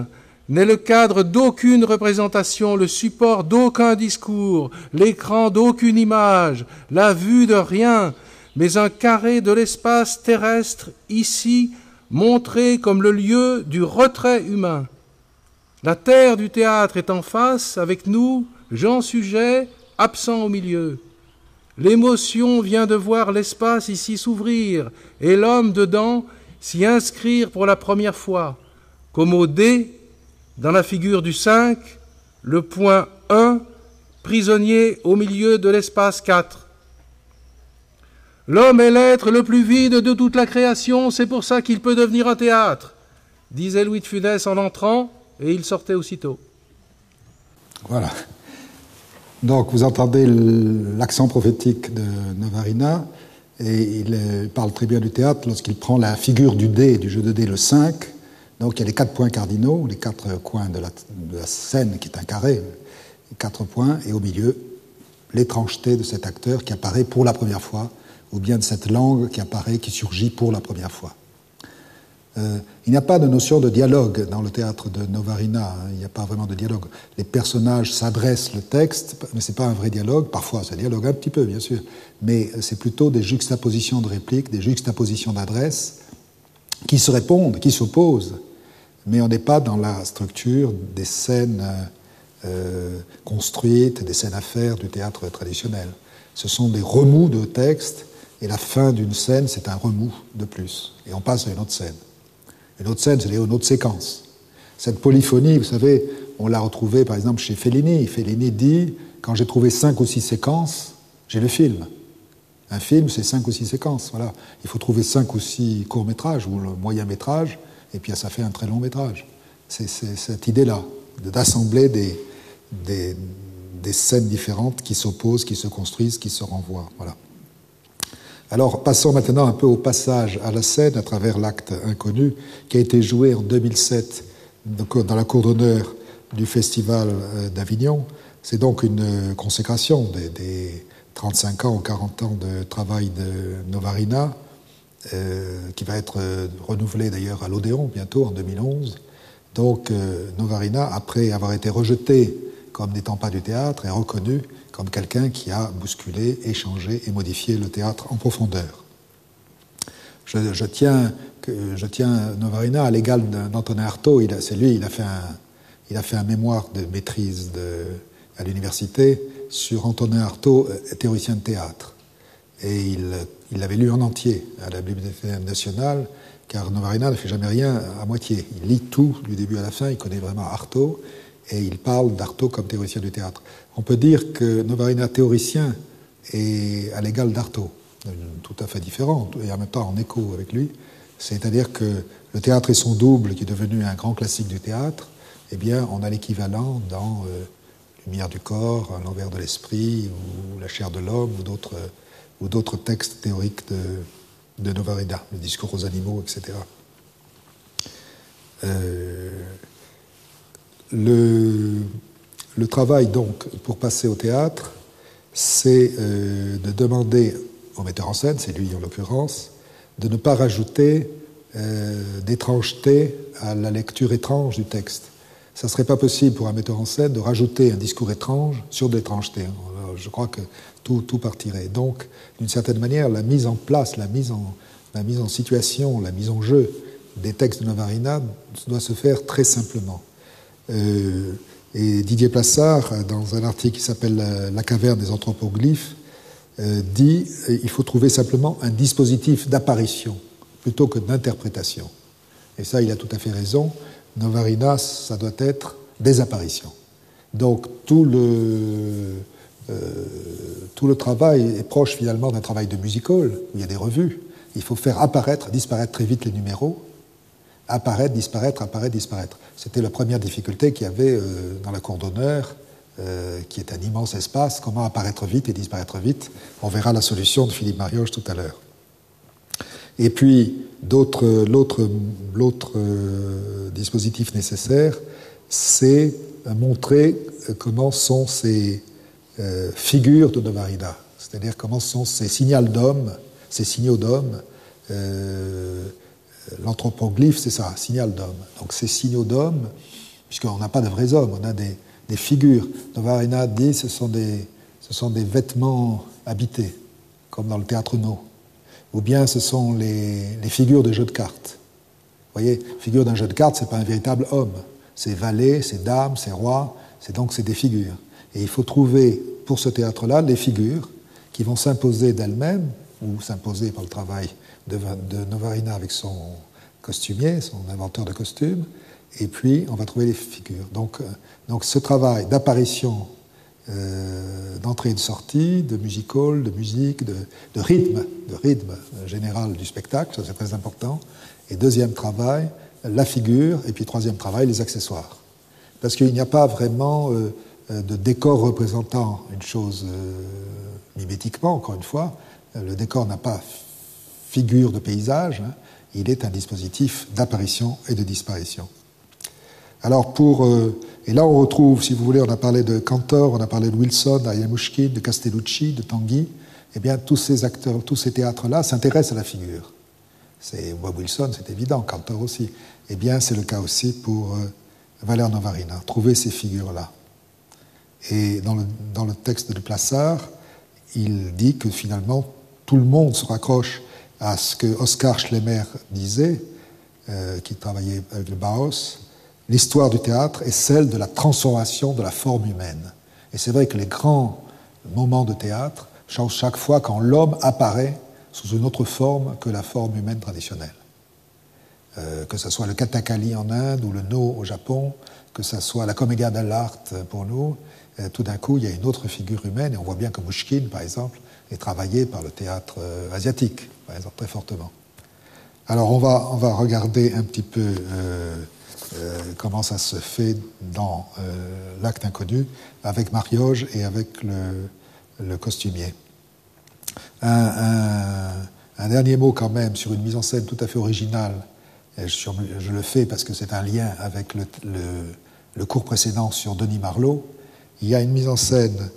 n'est le cadre d'aucune représentation, le support d'aucun discours, l'écran d'aucune image, la vue de rien, mais un carré de l'espace terrestre, ici, montré comme le lieu du retrait humain. La terre du théâtre est en face, avec nous, gens sujets, absents au milieu. L'émotion vient de voir l'espace ici s'ouvrir, et l'homme dedans s'y inscrire pour la première fois, comme au dé, dans la figure du 5, le point 1, prisonnier au milieu de l'espace 4. L'homme est l'être le plus vide de toute la création, c'est pour ça qu'il peut devenir un théâtre, disait Louis de Funès en entrant, et il sortait aussitôt. Voilà. Donc vous entendez l'accent prophétique de Novarina, et il parle très bien du théâtre lorsqu'il prend la figure du dé, du jeu de dé, le 5. Donc il y a les 4 points cardinaux, les 4 coins de la scène qui est un carré, les 4 points, et au milieu, l'étrangeté de cet acteur qui apparaît pour la première fois, ou bien de cette langue qui apparaît, qui surgit pour la première fois. Il n'y a pas de notion de dialogue dans le théâtre de Novarina, il n'y a pas vraiment de dialogue. Les personnages s'adressent le texte, mais ce n'est pas un vrai dialogue, parfois ça dialogue un petit peu, bien sûr, mais c'est plutôt des juxtapositions de répliques, des juxtapositions d'adresses, qui se répondent, qui s'opposent, mais on n'est pas dans la structure des scènes construites, des scènes à faire du théâtre traditionnel. Ce sont des remous de texte, et la fin d'une scène, c'est un remous de plus, et on passe à une autre scène. Une autre scène, c'est une autre séquence. Cette polyphonie, vous savez, on l'a retrouvée par exemple chez Fellini. Fellini dit, quand j'ai trouvé 5 ou 6 séquences, j'ai le film. Un film, c'est 5 ou 6 séquences, voilà. Il faut trouver 5 ou 6 courts-métrages, ou le moyen-métrage, et puis ça fait un très long métrage. C'est cette idée-là, d'assembler des scènes différentes qui s'opposent, qui se construisent, qui se renvoient, voilà. Alors, passons maintenant un peu au passage à la scène à travers l'acte inconnu qui a été joué en 2007 dans la cour d'honneur du Festival d'Avignon. C'est donc une consécration des 35 ans ou 40 ans de travail de Novarina, qui va être renouvelé d'ailleurs à l'Odéon bientôt en 2011. Donc Novarina, après avoir été rejeté comme n'étant pas du théâtre, est reconnu comme quelqu'un qui a bousculé, échangé et modifié le théâtre en profondeur. Je tiens Novarina à l'égal d'Antonin Artaud. Il a fait un mémoire de maîtrise à l'université sur Antonin Artaud, théoricien de théâtre. Et il l'avait lu en entier à la Bibliothèque nationale, car Novarina ne fait jamais rien à moitié. Il lit tout du début à la fin, il connaît vraiment Artaud, et il parle d'Artaud comme théoricien du théâtre. On peut dire que Novarina, théoricien, est à l'égal d'Artaud, tout à fait différent, et en même temps en écho avec lui. C'est-à-dire que le théâtre et son double, qui est devenu un grand classique du théâtre, eh bien, on a l'équivalent dans Lumière du corps, L'envers de l'esprit, ou La chair de l'homme, ou d'autres textes théoriques de Novarina, le discours aux animaux, etc. Le travail, donc, pour passer au théâtre, c'est de demander au metteur en scène, c'est lui en l'occurrence, de ne pas rajouter d'étrangeté à la lecture étrange du texte. Ça ne serait pas possible pour un metteur en scène de rajouter un discours étrange sur de l'étrangeté. Je crois que tout partirait. Donc, d'une certaine manière, la mise en place, la mise en situation, la mise en jeu des textes de Novarina doit se faire très simplement. Et Didier Plassard, dans un article qui s'appelle « La caverne des anthropoglyphes », dit il faut trouver simplement un dispositif d'apparition plutôt que d'interprétation. Et ça, il a tout à fait raison. Novarina, ça doit être des apparitions. Donc tout le travail est proche finalement d'un travail de music hall, où il y a des revues. Il faut faire apparaître, disparaître très vite les numéros, apparaître, disparaître, apparaître, disparaître. C'était la première difficulté qu'il y avait dans la cour d'honneur, qui est un immense espace. Comment apparaître vite et disparaître vite? On verra la solution de Philippe Marioche tout à l'heure. Et puis, l'autre dispositif nécessaire, c'est montrer comment sont ces figures de Novarina, c'est-à-dire comment sont ces signaux d'hommes, l'anthropoglyphe, c'est ça, signal d'homme. Donc ces signaux d'hommes puisqu'on n'a pas de vrais hommes, on a des figures. Novarina dit que ce sont des vêtements habités, comme dans le théâtre No. Ou bien ce sont les figures de jeux de cartes. Vous voyez, figure d'un jeu de cartes, ce n'est pas un véritable homme. C'est valet, c'est dame, c'est roi, donc c'est des figures. Et il faut trouver, pour ce théâtre-là, les figures qui vont s'imposer d'elles-mêmes, ou s'imposer par le travail de Novarina avec son costumier, son inventeur de costumes, et puis on va trouver les figures. Donc ce travail d'apparition, d'entrée et de sortie, de music-hall, de musique, de rythme général du spectacle, ça c'est très important. Et deuxième travail, la figure, et puis troisième travail, les accessoires. Parce qu'il n'y a pas vraiment de décor représentant une chose mimétiquement, encore une fois. Le décor n'a pas figure de paysage, hein. Il est un dispositif d'apparition et de disparition. Alors et là on retrouve, si vous voulez, on a parlé de Cantor, on a parlé de Wilson, d'Ayamushkin, de Castellucci, de Tanguy, eh bien tous ces acteurs, tous ces théâtres-là s'intéressent à la figure. C'est Bob Wilson, c'est évident, Cantor aussi. Eh bien c'est le cas aussi pour Valère Novarina, trouver ces figures-là. Et dans le texte de Plassard, il dit que finalement tout le monde se raccroche à ce que Oskar Schlemmer disait, qui travaillait avec le Bauhaus. L'histoire du théâtre est celle de la transformation de la forme humaine. Et c'est vrai que les grands moments de théâtre changent chaque fois quand l'homme apparaît sous une autre forme que la forme humaine traditionnelle. Que ce soit le Kathakali en Inde ou le No au Japon, que ce soit la Commedia dell'arte pour nous, tout d'un coup il y a une autre figure humaine, et on voit bien que Mouchkine, par exemple, est travaillé par le théâtre asiatique, par exemple, très fortement. Alors on va regarder un petit peu comment ça se fait dans L'acte inconnu, avec Marioge et avec le costumier. Un dernier mot quand même sur une mise en scène tout à fait originale. Je le fais parce que c'est un lien avec le cours précédent sur Denis Marlot. Il y a une mise en scène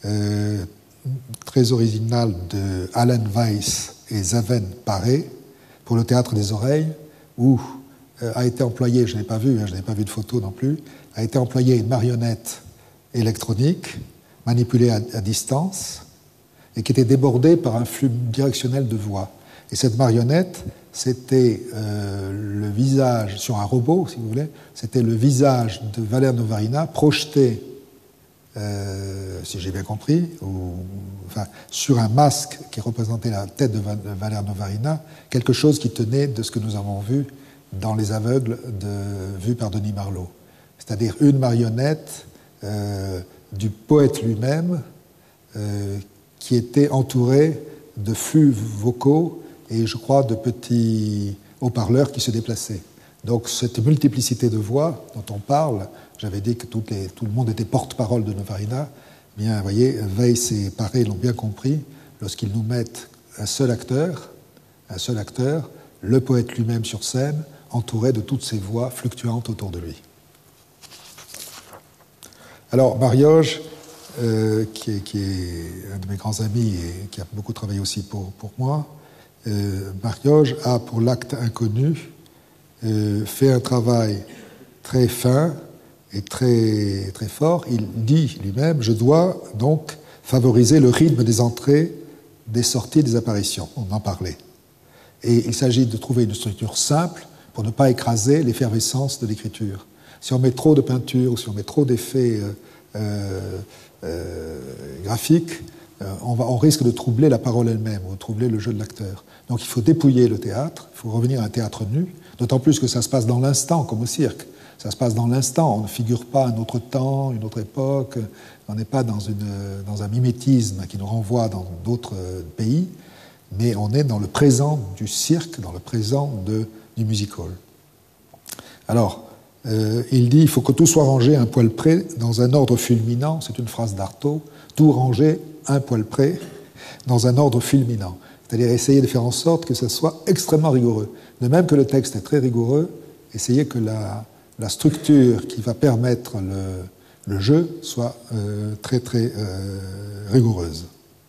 très originale de Alan Weiss et Zaven Paré pour le Théâtre des Oreilles, où a été employé, je n'ai pas vu de photo non plus, a été employée une marionnette électronique manipulée à distance et qui était débordée par un flux directionnel de voix. Et cette marionnette, c'était le visage, sur un robot si vous voulez, c'était le visage de Valère Novarina projeté, si j'ai bien compris, sur un masque qui représentait la tête de Valère Novarina, quelque chose qui tenait de ce que nous avons vu dans Les Aveugles vus par Denis Marlot. C'est-à-dire une marionnette du poète lui-même qui était entourée de flux vocaux et, je crois, de petits haut-parleurs qui se déplaçaient. Donc cette multiplicité de voix dont on parle, j'avais dit que tout le monde était porte-parole de Novarina, bien, vous voyez, Weiss et Paré l'ont bien compris lorsqu'ils nous mettent un seul acteur, le poète lui-même sur scène, entouré de toutes ces voix fluctuantes autour de lui. Alors, Marioge, qui est un de mes grands amis et qui a beaucoup travaillé aussi pour moi, Marioge a, pour L'acte inconnu, fait un travail très fin et très, très fort. Il dit lui-même « Je dois donc favoriser le rythme des entrées, des sorties, des apparitions. » On en parlait. Et il s'agit de trouver une structure simple pour ne pas écraser l'effervescence de l'écriture. Si on met trop de peinture ou si on met trop d'effets graphiques, on risque de troubler la parole elle-même ou de troubler le jeu de l'acteur. Donc il faut dépouiller le théâtre, il faut revenir à un théâtre nu, d'autant plus que ça se passe dans l'instant, comme au cirque. Ça se passe dans l'instant, on ne figure pas un autre temps, une autre époque, on n'est pas dans un mimétisme qui nous renvoie dans d'autres pays, mais on est dans le présent du cirque, dans le présent du music-hall. Alors, il dit « Il faut que tout soit rangé un poil près, dans un ordre fulminant », c'est une phrase d'Artaud, « tout rangé un poil près, dans un ordre fulminant ». C'est-à-dire essayer de faire en sorte que ça soit extrêmement rigoureux. De même que le texte est très rigoureux, essayez que la structure qui va permettre le jeu soit très très rigoureuse.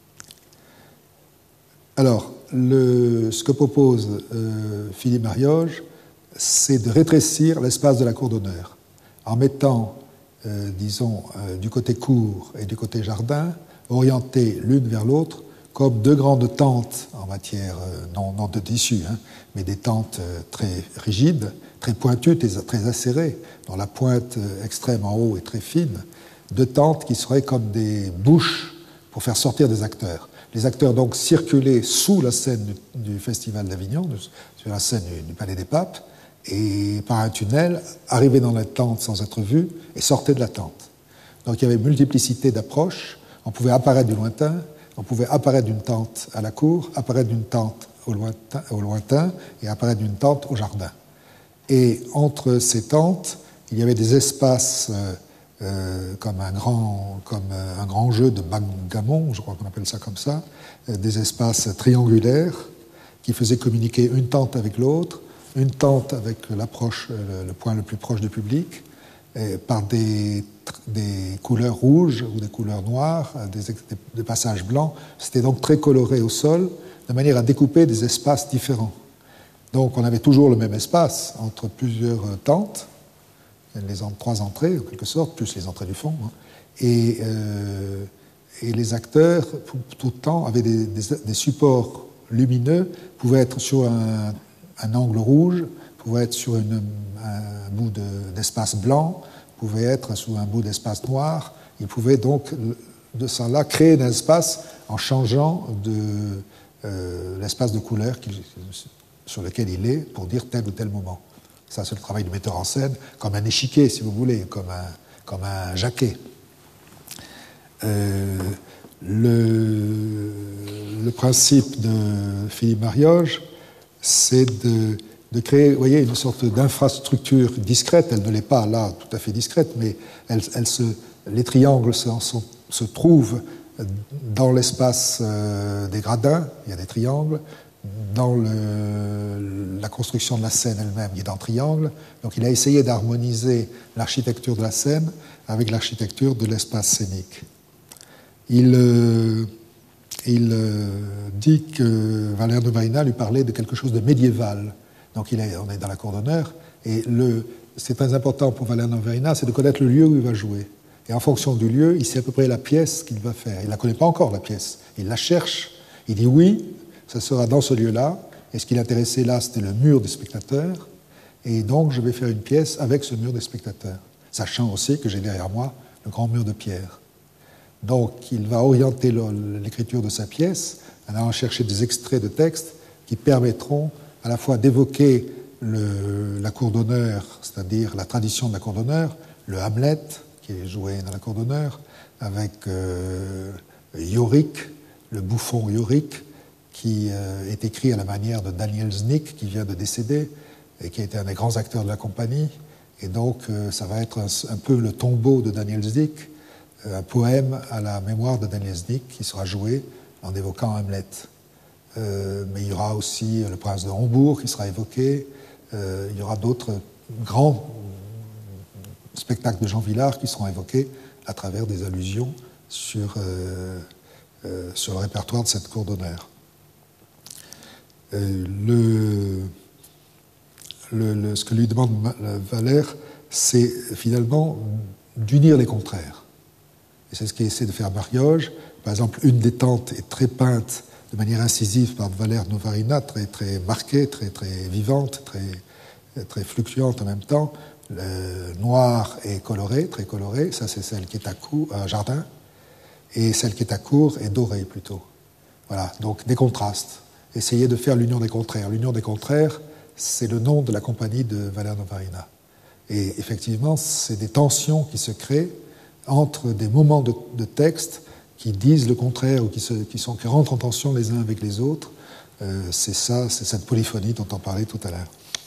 Alors, ce que propose Philippe Marioge, c'est de rétrécir l'espace de la cour d'honneur. en mettant, disons, du côté cour et du côté jardin, orientées l'une vers l'autre, comme deux grandes tentes en matière, non de tissu, hein, mais des tentes très rigides, très pointues, très acérées, dont la pointe extrême en haut est très fine, deux tentes qui seraient comme des bouches pour faire sortir des acteurs. Les acteurs donc circulaient sous la scène du Festival d'Avignon, sur la scène du Palais des Papes, et par un tunnel, arrivaient dans la tente sans être vus et sortaient de la tente. Donc il y avait une multiplicité d'approches. On pouvait apparaître du lointain, on pouvait apparaître d'une tente à la cour, apparaître d'une tente au lointain et apparaître d'une tente au jardin. Et entre ces tentes, il y avait des espaces comme un grand jeu de backgammon, je crois qu'on appelle ça comme ça, des espaces triangulaires qui faisaient communiquer une tente avec l'autre, une tente avec l'approche, le point le plus proche du public, par des couleurs rouges ou des couleurs noires, des passages blancs. C'était donc très coloré au sol, de manière à découper des espaces différents. Donc on avait toujours le même espace entre plusieurs tentes, trois entrées en quelque sorte, plus les entrées du fond, hein. Et les acteurs, tout le temps, avaient des supports lumineux, pouvaient être sur un angle rouge, pouvaient être sur un bout d'espace blanc, pouvaient être sous un bout d'espace noir. Ils pouvaient donc, de ça là, créer un espace en changeant l'espace de couleur sur lequel il est pour dire tel ou tel moment. Ça, c'est le travail du metteur en scène, comme un échiquier, si vous voulez, comme un jaquet. Le principe de Philippe Marioge, c'est de créer, vous voyez, une sorte d'infrastructure discrète. Elle ne l'est pas là, tout à fait discrète, mais les triangles se trouvent dans l'espace des gradins. Il y a des triangles. Dans la construction de la scène elle-même, il est en triangle. Donc il a essayé d'harmoniser l'architecture de la scène avec l'architecture de l'espace scénique. Il dit que Valère de Vaina lui parlait de quelque chose de médiéval. Donc on est dans la cour d'honneur, et c'est très important pour Valère de Vaina, c'est de connaître le lieu où il va jouer. Et en fonction du lieu, il sait à peu près la pièce qu'il va faire. Il ne la connaît pas encore, la pièce. Il la cherche. Il dit oui, ça sera dans ce lieu-là. Et ce qui l'intéressait là, c'était le mur des spectateurs. Et donc, je vais faire une pièce avec ce mur des spectateurs, sachant aussi que j'ai derrière moi le grand mur de pierre. Donc, il va orienter l'écriture de sa pièce en allant chercher des extraits de textes qui permettront à la fois d'évoquer la cour d'honneur, c'est-à-dire la tradition de la cour d'honneur, le Hamlet, qui est joué dans la cour d'honneur, avec Yorick, le bouffon Yorick, qui est écrit à la manière de Daniel Znik, qui vient de décéder, et qui a été un des grands acteurs de la compagnie. Et donc, ça va être un peu le tombeau de Daniel Znik, un poème à la mémoire de Daniel Znik, qui sera joué en évoquant Hamlet. Mais il y aura aussi le prince de Hombourg qui sera évoqué. Il y aura d'autres grands spectacles de Jean Vilar qui seront évoqués à travers des allusions sur le répertoire de cette cour d'honneur. Ce que lui demande Valère, c'est finalement d'unir les contraires. Et c'est ce qu'essaie de faire Marioge. Par exemple, une des tentes est très peinte de manière incisive par Valère Novarina, très, très marquée, très, très vivante, très, très fluctuante en même temps. Le noir est coloré, très coloré. Ça, c'est celle qui est à jardin. Et celle qui est à cour est dorée, plutôt. Voilà, donc des contrastes. Essayer de faire l'union des contraires. L'union des contraires, c'est le nom de la compagnie de Valère Novarina. Et effectivement, c'est des tensions qui se créent entre des moments de texte qui disent le contraire ou qui rentrent en tension les uns avec les autres. C'est ça, c'est cette polyphonie dont on parlait tout à l'heure.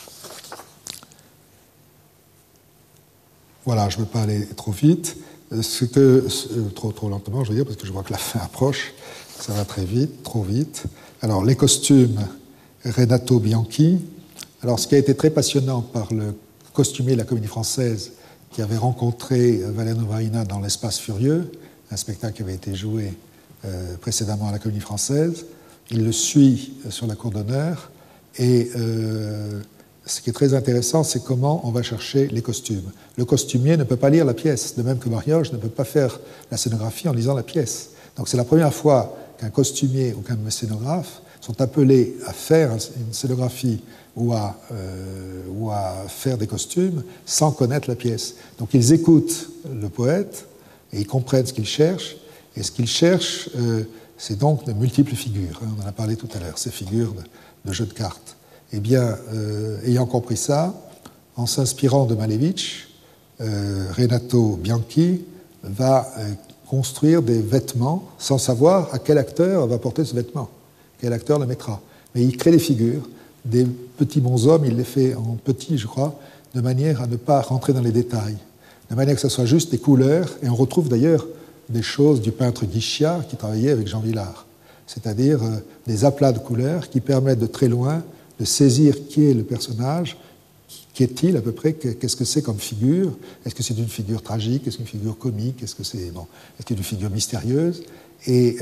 Voilà, je ne veux pas aller trop vite. Trop lentement, je veux dire, parce que je vois que la fin approche. Ça va très vite, trop vite. Alors, les costumes, Renato Bianchi. Alors, ce qui a été très passionnant par le costumier de la Comédie Française qui avait rencontré Valère Novarina dans l'Espace Furieux, un spectacle qui avait été joué précédemment à la Comédie Française. Il le suit sur la cour d'honneur et ce qui est très intéressant, c'est comment on va chercher les costumes. Le costumier ne peut pas lire la pièce, de même que Marioche ne peut pas faire la scénographie en lisant la pièce. Donc c'est la première fois qu'un costumier ou qu'un scénographe sont appelés à faire une scénographie ou à faire des costumes sans connaître la pièce. Donc ils écoutent le poète et ils comprennent ce qu'il cherche. Et ce qu'il cherche, c'est donc de multiples figures. On en a parlé tout à l'heure, ces figures de jeux de cartes. Eh bien, ayant compris ça, en s'inspirant de Malevich, Renato Bianchi va construire des vêtements sans savoir à quel acteur va porter ce vêtement, quel acteur le mettra. Mais il crée des figures, des petits bonshommes, il les fait en petits, je crois, de manière à ne pas rentrer dans les détails, de manière que ce soit juste des couleurs, et on retrouve d'ailleurs des choses du peintre Guichard qui travaillait avec Jean Villard, c'est-à-dire des aplats de couleurs qui permettent de très loin de saisir qui est le personnage, qui est-il à peu près, qu'est-ce que c'est comme figure, est-ce que c'est une figure tragique, est-ce qu'une figure comique, est-ce que c'est une figure mystérieuse, et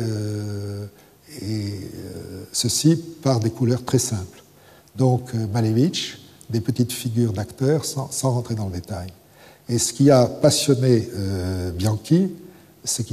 ceci par des couleurs très simples. Donc Malevich, des petites figures d'acteurs sans rentrer dans le détail. Et ce qui a passionné Bianchi, c'est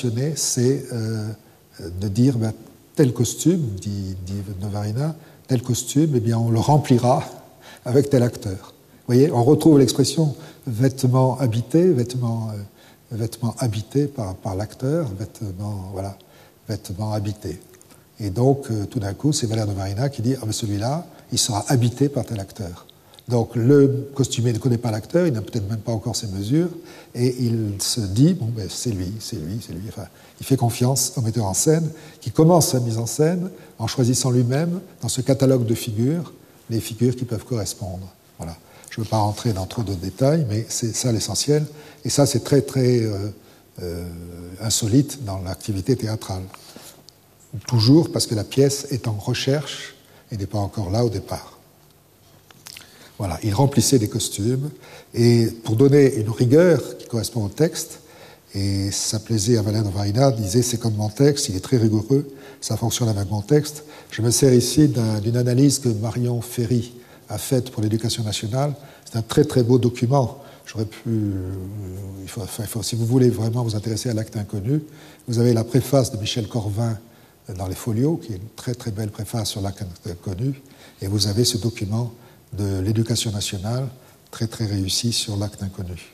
de dire tel costume, dit Novarina, tel costume, eh bien on le remplira avec tel acteur. Vous voyez, on retrouve l'expression vêtements habités, vêtements habités par l'acteur, vêtements habités. Et donc, tout d'un coup, c'est Valère Novarina qui dit « Ah, mais celui-là, il sera habité par tel acteur ». Donc, le costumier ne connaît pas l'acteur, il n'a peut-être même pas encore ses mesures, et il se dit « Bon, ben, c'est lui. » Enfin, il fait confiance au metteur en scène, qui commence sa mise en scène en choisissant lui-même, dans ce catalogue de figures, les figures qui peuvent correspondre. Voilà. Je ne veux pas rentrer dans trop de détails, mais c'est ça l'essentiel. Et ça, c'est très, très insolite dans l'activité théâtrale. Toujours parce que la pièce est en recherche et n'est pas encore là au départ. Voilà, il remplissait des costumes, et pour donner une rigueur qui correspond au texte, et ça plaisait à Valère Novarina, il disait « c'est comme mon texte, il est très rigoureux, ça fonctionne avec mon texte ». Je me sers ici d'une analyse que Marion Ferry a faite pour l'Éducation nationale. C'est un très très beau document. J'aurais pu... si vous voulez vraiment vous intéresser à l'acte inconnu, vous avez la préface de Michel Corvin dans les Folios, qui est une très très belle préface sur l'acte inconnu, et vous avez ce document de l'Éducation nationale, très très réussi sur l'acte inconnu.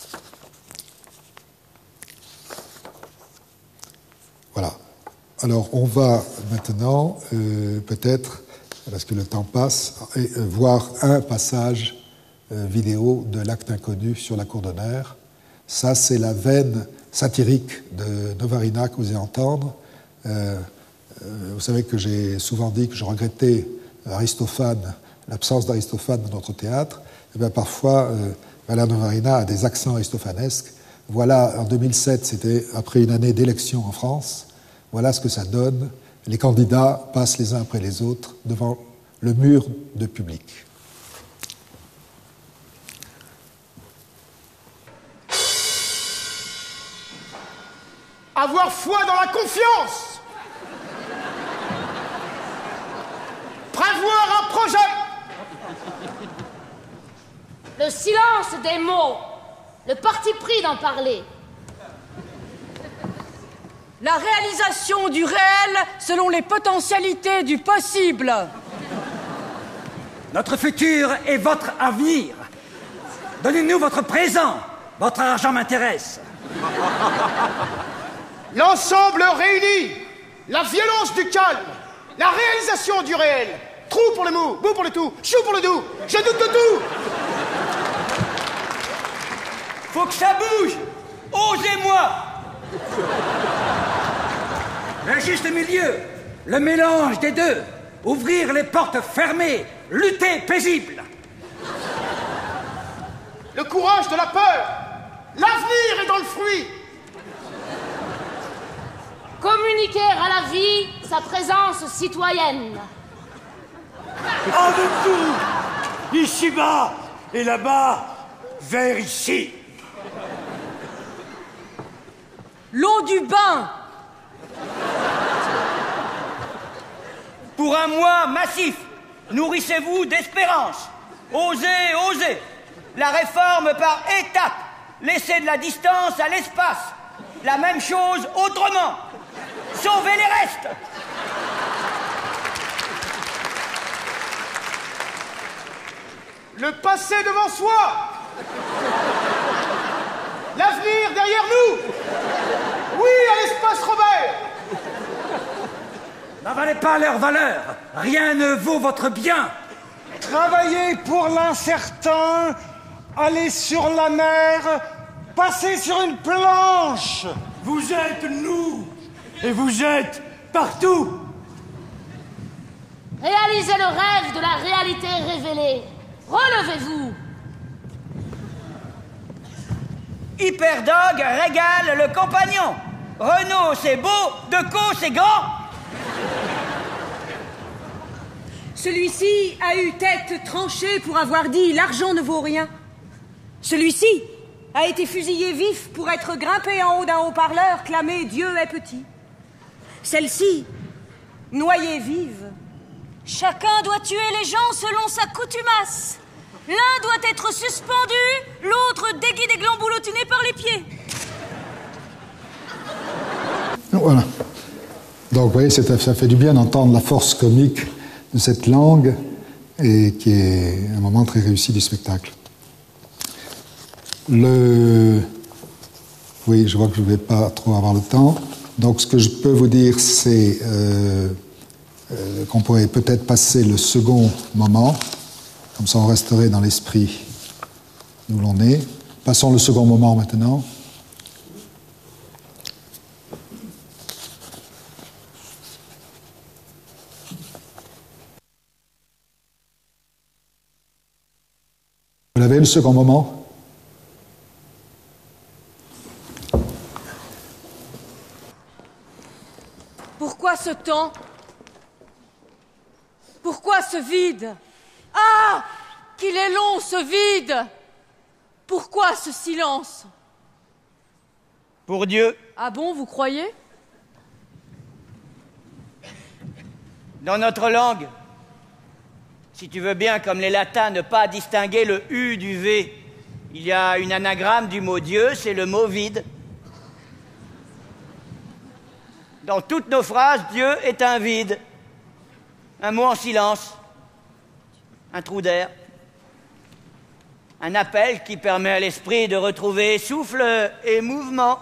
Voilà. Alors on va maintenant, peut-être, parce que le temps passe, voir un passage vidéo de l'acte inconnu sur la cour d'honneur. Ça, c'est la veine satirique de Novarina que vous allez entendre. Vous savez que j'ai souvent dit que je regrettais Aristophane, l'absence d'Aristophane dans notre théâtre. Et bien parfois, Valère Novarina a des accents aristophanesques. Voilà, en 2007, c'était après une année d'élection en France. Voilà ce que ça donne. Les candidats passent les uns après les autres devant le mur de public. Avoir foi dans la confiance. Prévoir un projet. Le silence des mots. Le parti pris d'en parler. La réalisation du réel selon les potentialités du possible. Notre futur est votre avenir. Donnez-nous votre présent. Votre argent m'intéresse. L'ensemble réuni. La violence du calme. La réalisation du réel. Trou pour le mou, bout pour le tout, chou pour le doux. Je doute de tout. Faut que ça bouge. Osez-moi. Le juste milieu, le mélange des deux, ouvrir les portes fermées, lutter paisible. Le courage de la peur, l'avenir est dans le fruit. Communiquer à la vie sa présence citoyenne. En dessous, ici-bas, et là-bas, vers ici. L'eau du bain. Pour un mois massif, nourrissez-vous d'espérance. Osez, osez. La réforme par étapes. Laissez de la distance à l'espace. La même chose autrement. Sauvez les restes. Le passé devant soi. L'avenir derrière nous. Oui à l'espace Robert. N'avalez pas leur valeur. Rien ne vaut votre bien. Travaillez pour l'incertain. Allez sur la mer. Passez sur une planche. Vous êtes nous. Et vous êtes partout. Réalisez le rêve de la réalité révélée. Relevez-vous. Hyperdog régale le compagnon. Renault, c'est beau. Decaux, c'est grand. Celui-ci a eu tête tranchée pour avoir dit « l'argent ne vaut rien ». Celui-ci a été fusillé vif pour être grimpé en haut d'un haut-parleur, clamé « Dieu est petit ». Celle-ci, noyée vive. Chacun doit tuer les gens selon sa coutumasse. L'un doit être suspendu, l'autre déguidé et glamboulottiné par les pieds. Voilà. Donc, vous voyez, ça fait du bien d'entendre la force comique de cette langue et qui est un moment très réussi du spectacle. Oui, je vois que je ne vais pas trop avoir le temps. Donc, ce que je peux vous dire, c'est qu'on pourrait peut-être passer le second moment. Comme ça, on resterait dans l'esprit d'où l'on est. Passons le second moment maintenant. Vous l'avez, le second moment? Pourquoi ce temps? Pourquoi ce vide? Ah! Qu'il est long, ce vide! Pourquoi ce silence? Pour Dieu. Ah bon, vous croyez? Dans notre langue, si tu veux bien, comme les latins, ne pas distinguer le U du V, il y a une anagramme du mot Dieu, c'est le mot vide. Dans toutes nos phrases, Dieu est un vide, un mot en silence, un trou d'air, un appel qui permet à l'esprit de retrouver souffle et mouvement.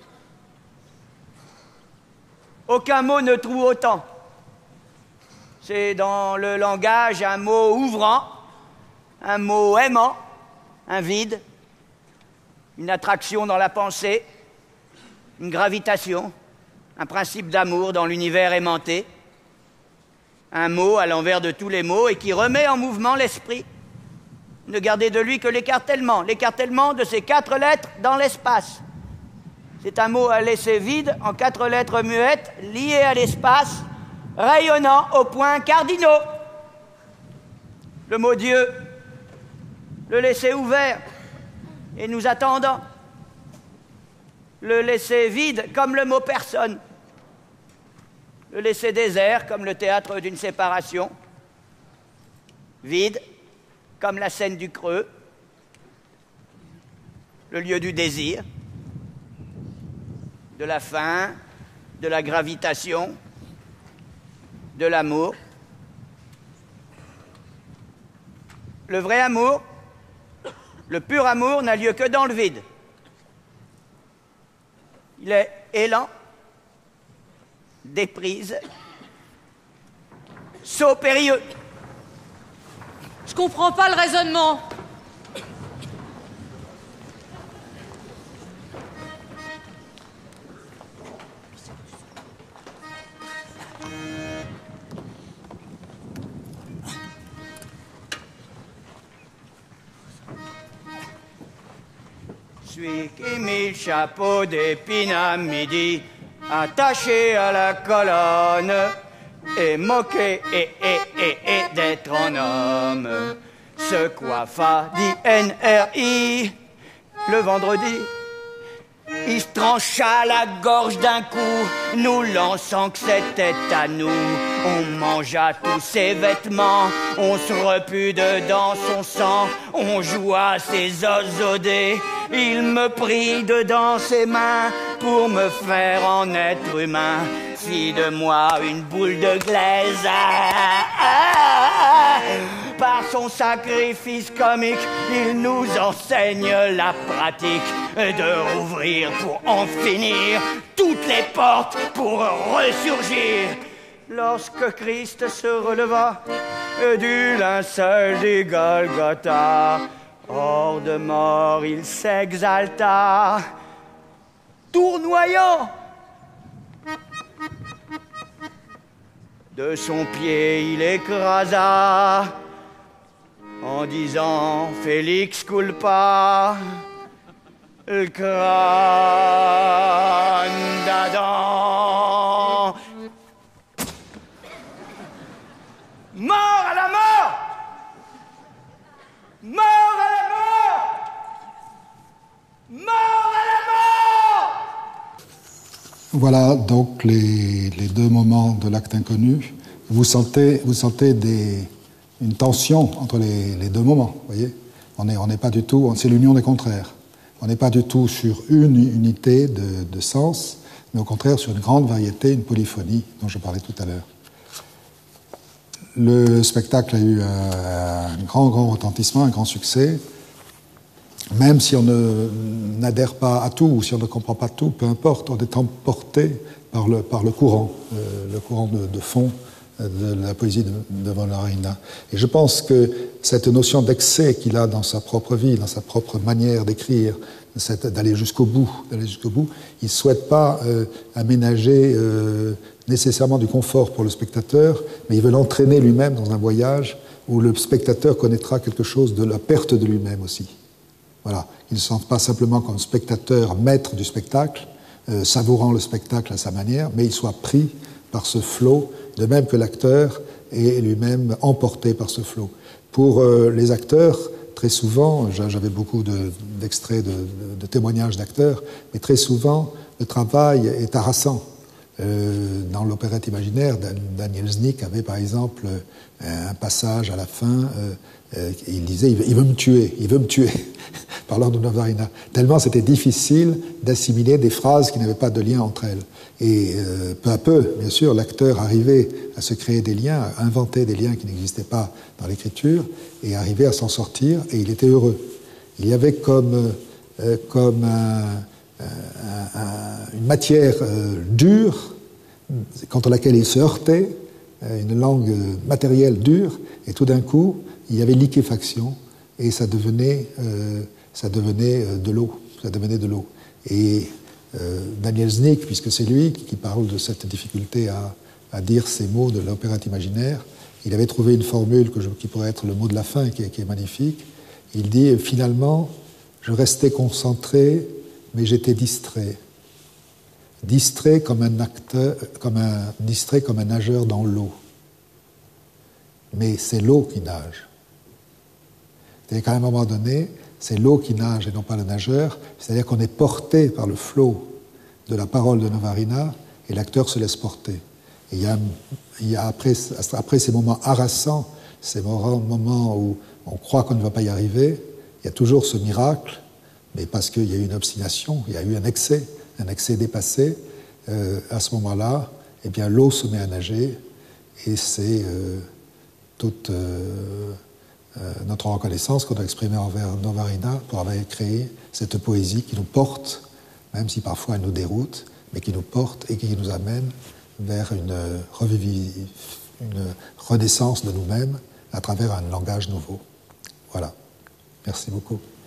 Aucun mot ne trouve autant. C'est dans le langage un mot ouvrant, un mot aimant, un vide, une attraction dans la pensée, une gravitation, un principe d'amour dans l'univers aimanté, un mot à l'envers de tous les mots et qui remet en mouvement l'esprit. Ne gardez de lui que l'écartèlement de ces 4 lettres dans l'espace. C'est un mot à laisser vide en 4 lettres muettes liées à l'espace, rayonnant aux points cardinaux. Le mot Dieu, le laisser ouvert et nous attendant. Le laisser vide comme le mot personne. Le laisser désert comme le théâtre d'une séparation. Vide comme la scène du creux. Le lieu du désir, de la faim, de la gravitation, de l'amour. Le vrai amour, le pur amour n'a lieu que dans le vide. Il est élan, déprise, saut périlleux. Je comprends pas le raisonnement. Celui qui mit le chapeau d'épine à midi, attaché à la colonne, et moqué et d'être un homme, se coiffa d'INRI le vendredi, Il se trancha la gorge d'un coup, nous lançant que c'était à nous. On mangea tous ses vêtements, on se reput dedans son sang. On joua ses os odés, il me prit dedans ses mains pour me faire en être humain. Fit de moi une boule de glaise. Par son sacrifice comique, il nous enseigne la pratique de rouvrir pour en finir toutes les portes pour ressurgir. Lorsque Christ se releva du linceul du Golgotha, hors de mort il s'exalta, tournoyant. De son pied il écrasa en disant Félix culpa le crâne d'Adam. Mort à la mort! Mort à la mort! Mort à la mort! Voilà donc les deux moments de l'acte inconnu. Vous sentez une tension entre les deux moments, vous voyez. On n'est pas du tout, c'est l'union des contraires. On n'est pas du tout sur une unité de sens, mais au contraire sur une grande variété, une polyphonie dont je parlais tout à l'heure. Le spectacle a eu un grand retentissement, un grand succès. Même si on n'adhère pas à tout, ou si on ne comprend pas tout, peu importe, on est emporté par le courant de fond de la poésie de Vonoraina. Et je pense que cette notion d'excès qu'il a dans sa propre vie, dans sa propre manière d'écrire, d'aller jusqu'au bout, il ne souhaite pas aménager nécessairement du confort pour le spectateur, mais il veut l'entraîner lui-même dans un voyage où le spectateur connaîtra quelque chose de la perte de lui-même aussi. Voilà, il ne se sent pas simplement comme spectateur maître du spectacle, savourant le spectacle à sa manière, mais il soit pris par ce flot, de même que l'acteur est lui-même emporté par ce flot. Pour les acteurs, très souvent, j'avais beaucoup d'extraits de témoignages d'acteurs, mais très souvent, le travail est harassant. Dans l'opérette imaginaire, Daniel Znik avait par exemple un passage à la fin, il disait « il veut me tuer », parlant de Novarina. Tellement c'était difficile d'assimiler des phrases qui n'avaient pas de lien entre elles. Et peu à peu, bien sûr, l'acteur arrivait à se créer des liens, à inventer des liens qui n'existaient pas dans l'écriture, et arrivait à s'en sortir, et il était heureux. Il y avait comme une matière dure contre laquelle il se heurtait, une langue matérielle dure, et tout d'un coup, il y avait liquéfaction, et ça devenait de l'eau. Et Daniel Znik, puisque c'est lui qui parle de cette difficulté à dire ces mots de l'opérette imaginaire, il avait trouvé une formule qui pourrait être le mot de la fin, qui est magnifique. Il dit « Finalement, je restais concentré, mais j'étais distrait. Distrait comme un nageur dans l'eau. Mais c'est l'eau qui nage. » C'est-à-dire qu'à un moment donné, c'est l'eau qui nage et non pas le nageur. C'est-à-dire qu'on est porté par le flot de la parole de Novarina et l'acteur se laisse porter. Et il y a après ces moments harassants, ces moments où on croit qu'on ne va pas y arriver, il y a toujours ce miracle, mais parce qu'il y a eu une obstination, il y a eu un excès dépassé. À ce moment-là, eh bien, l'eau se met à nager et c'est toute notre reconnaissance qu'on doit exprimer envers Novarina pour avoir créé cette poésie qui nous porte, même si parfois elle nous déroute, mais qui nous porte et qui nous amène vers une renaissance de nous-mêmes à travers un langage nouveau. Voilà. Merci beaucoup.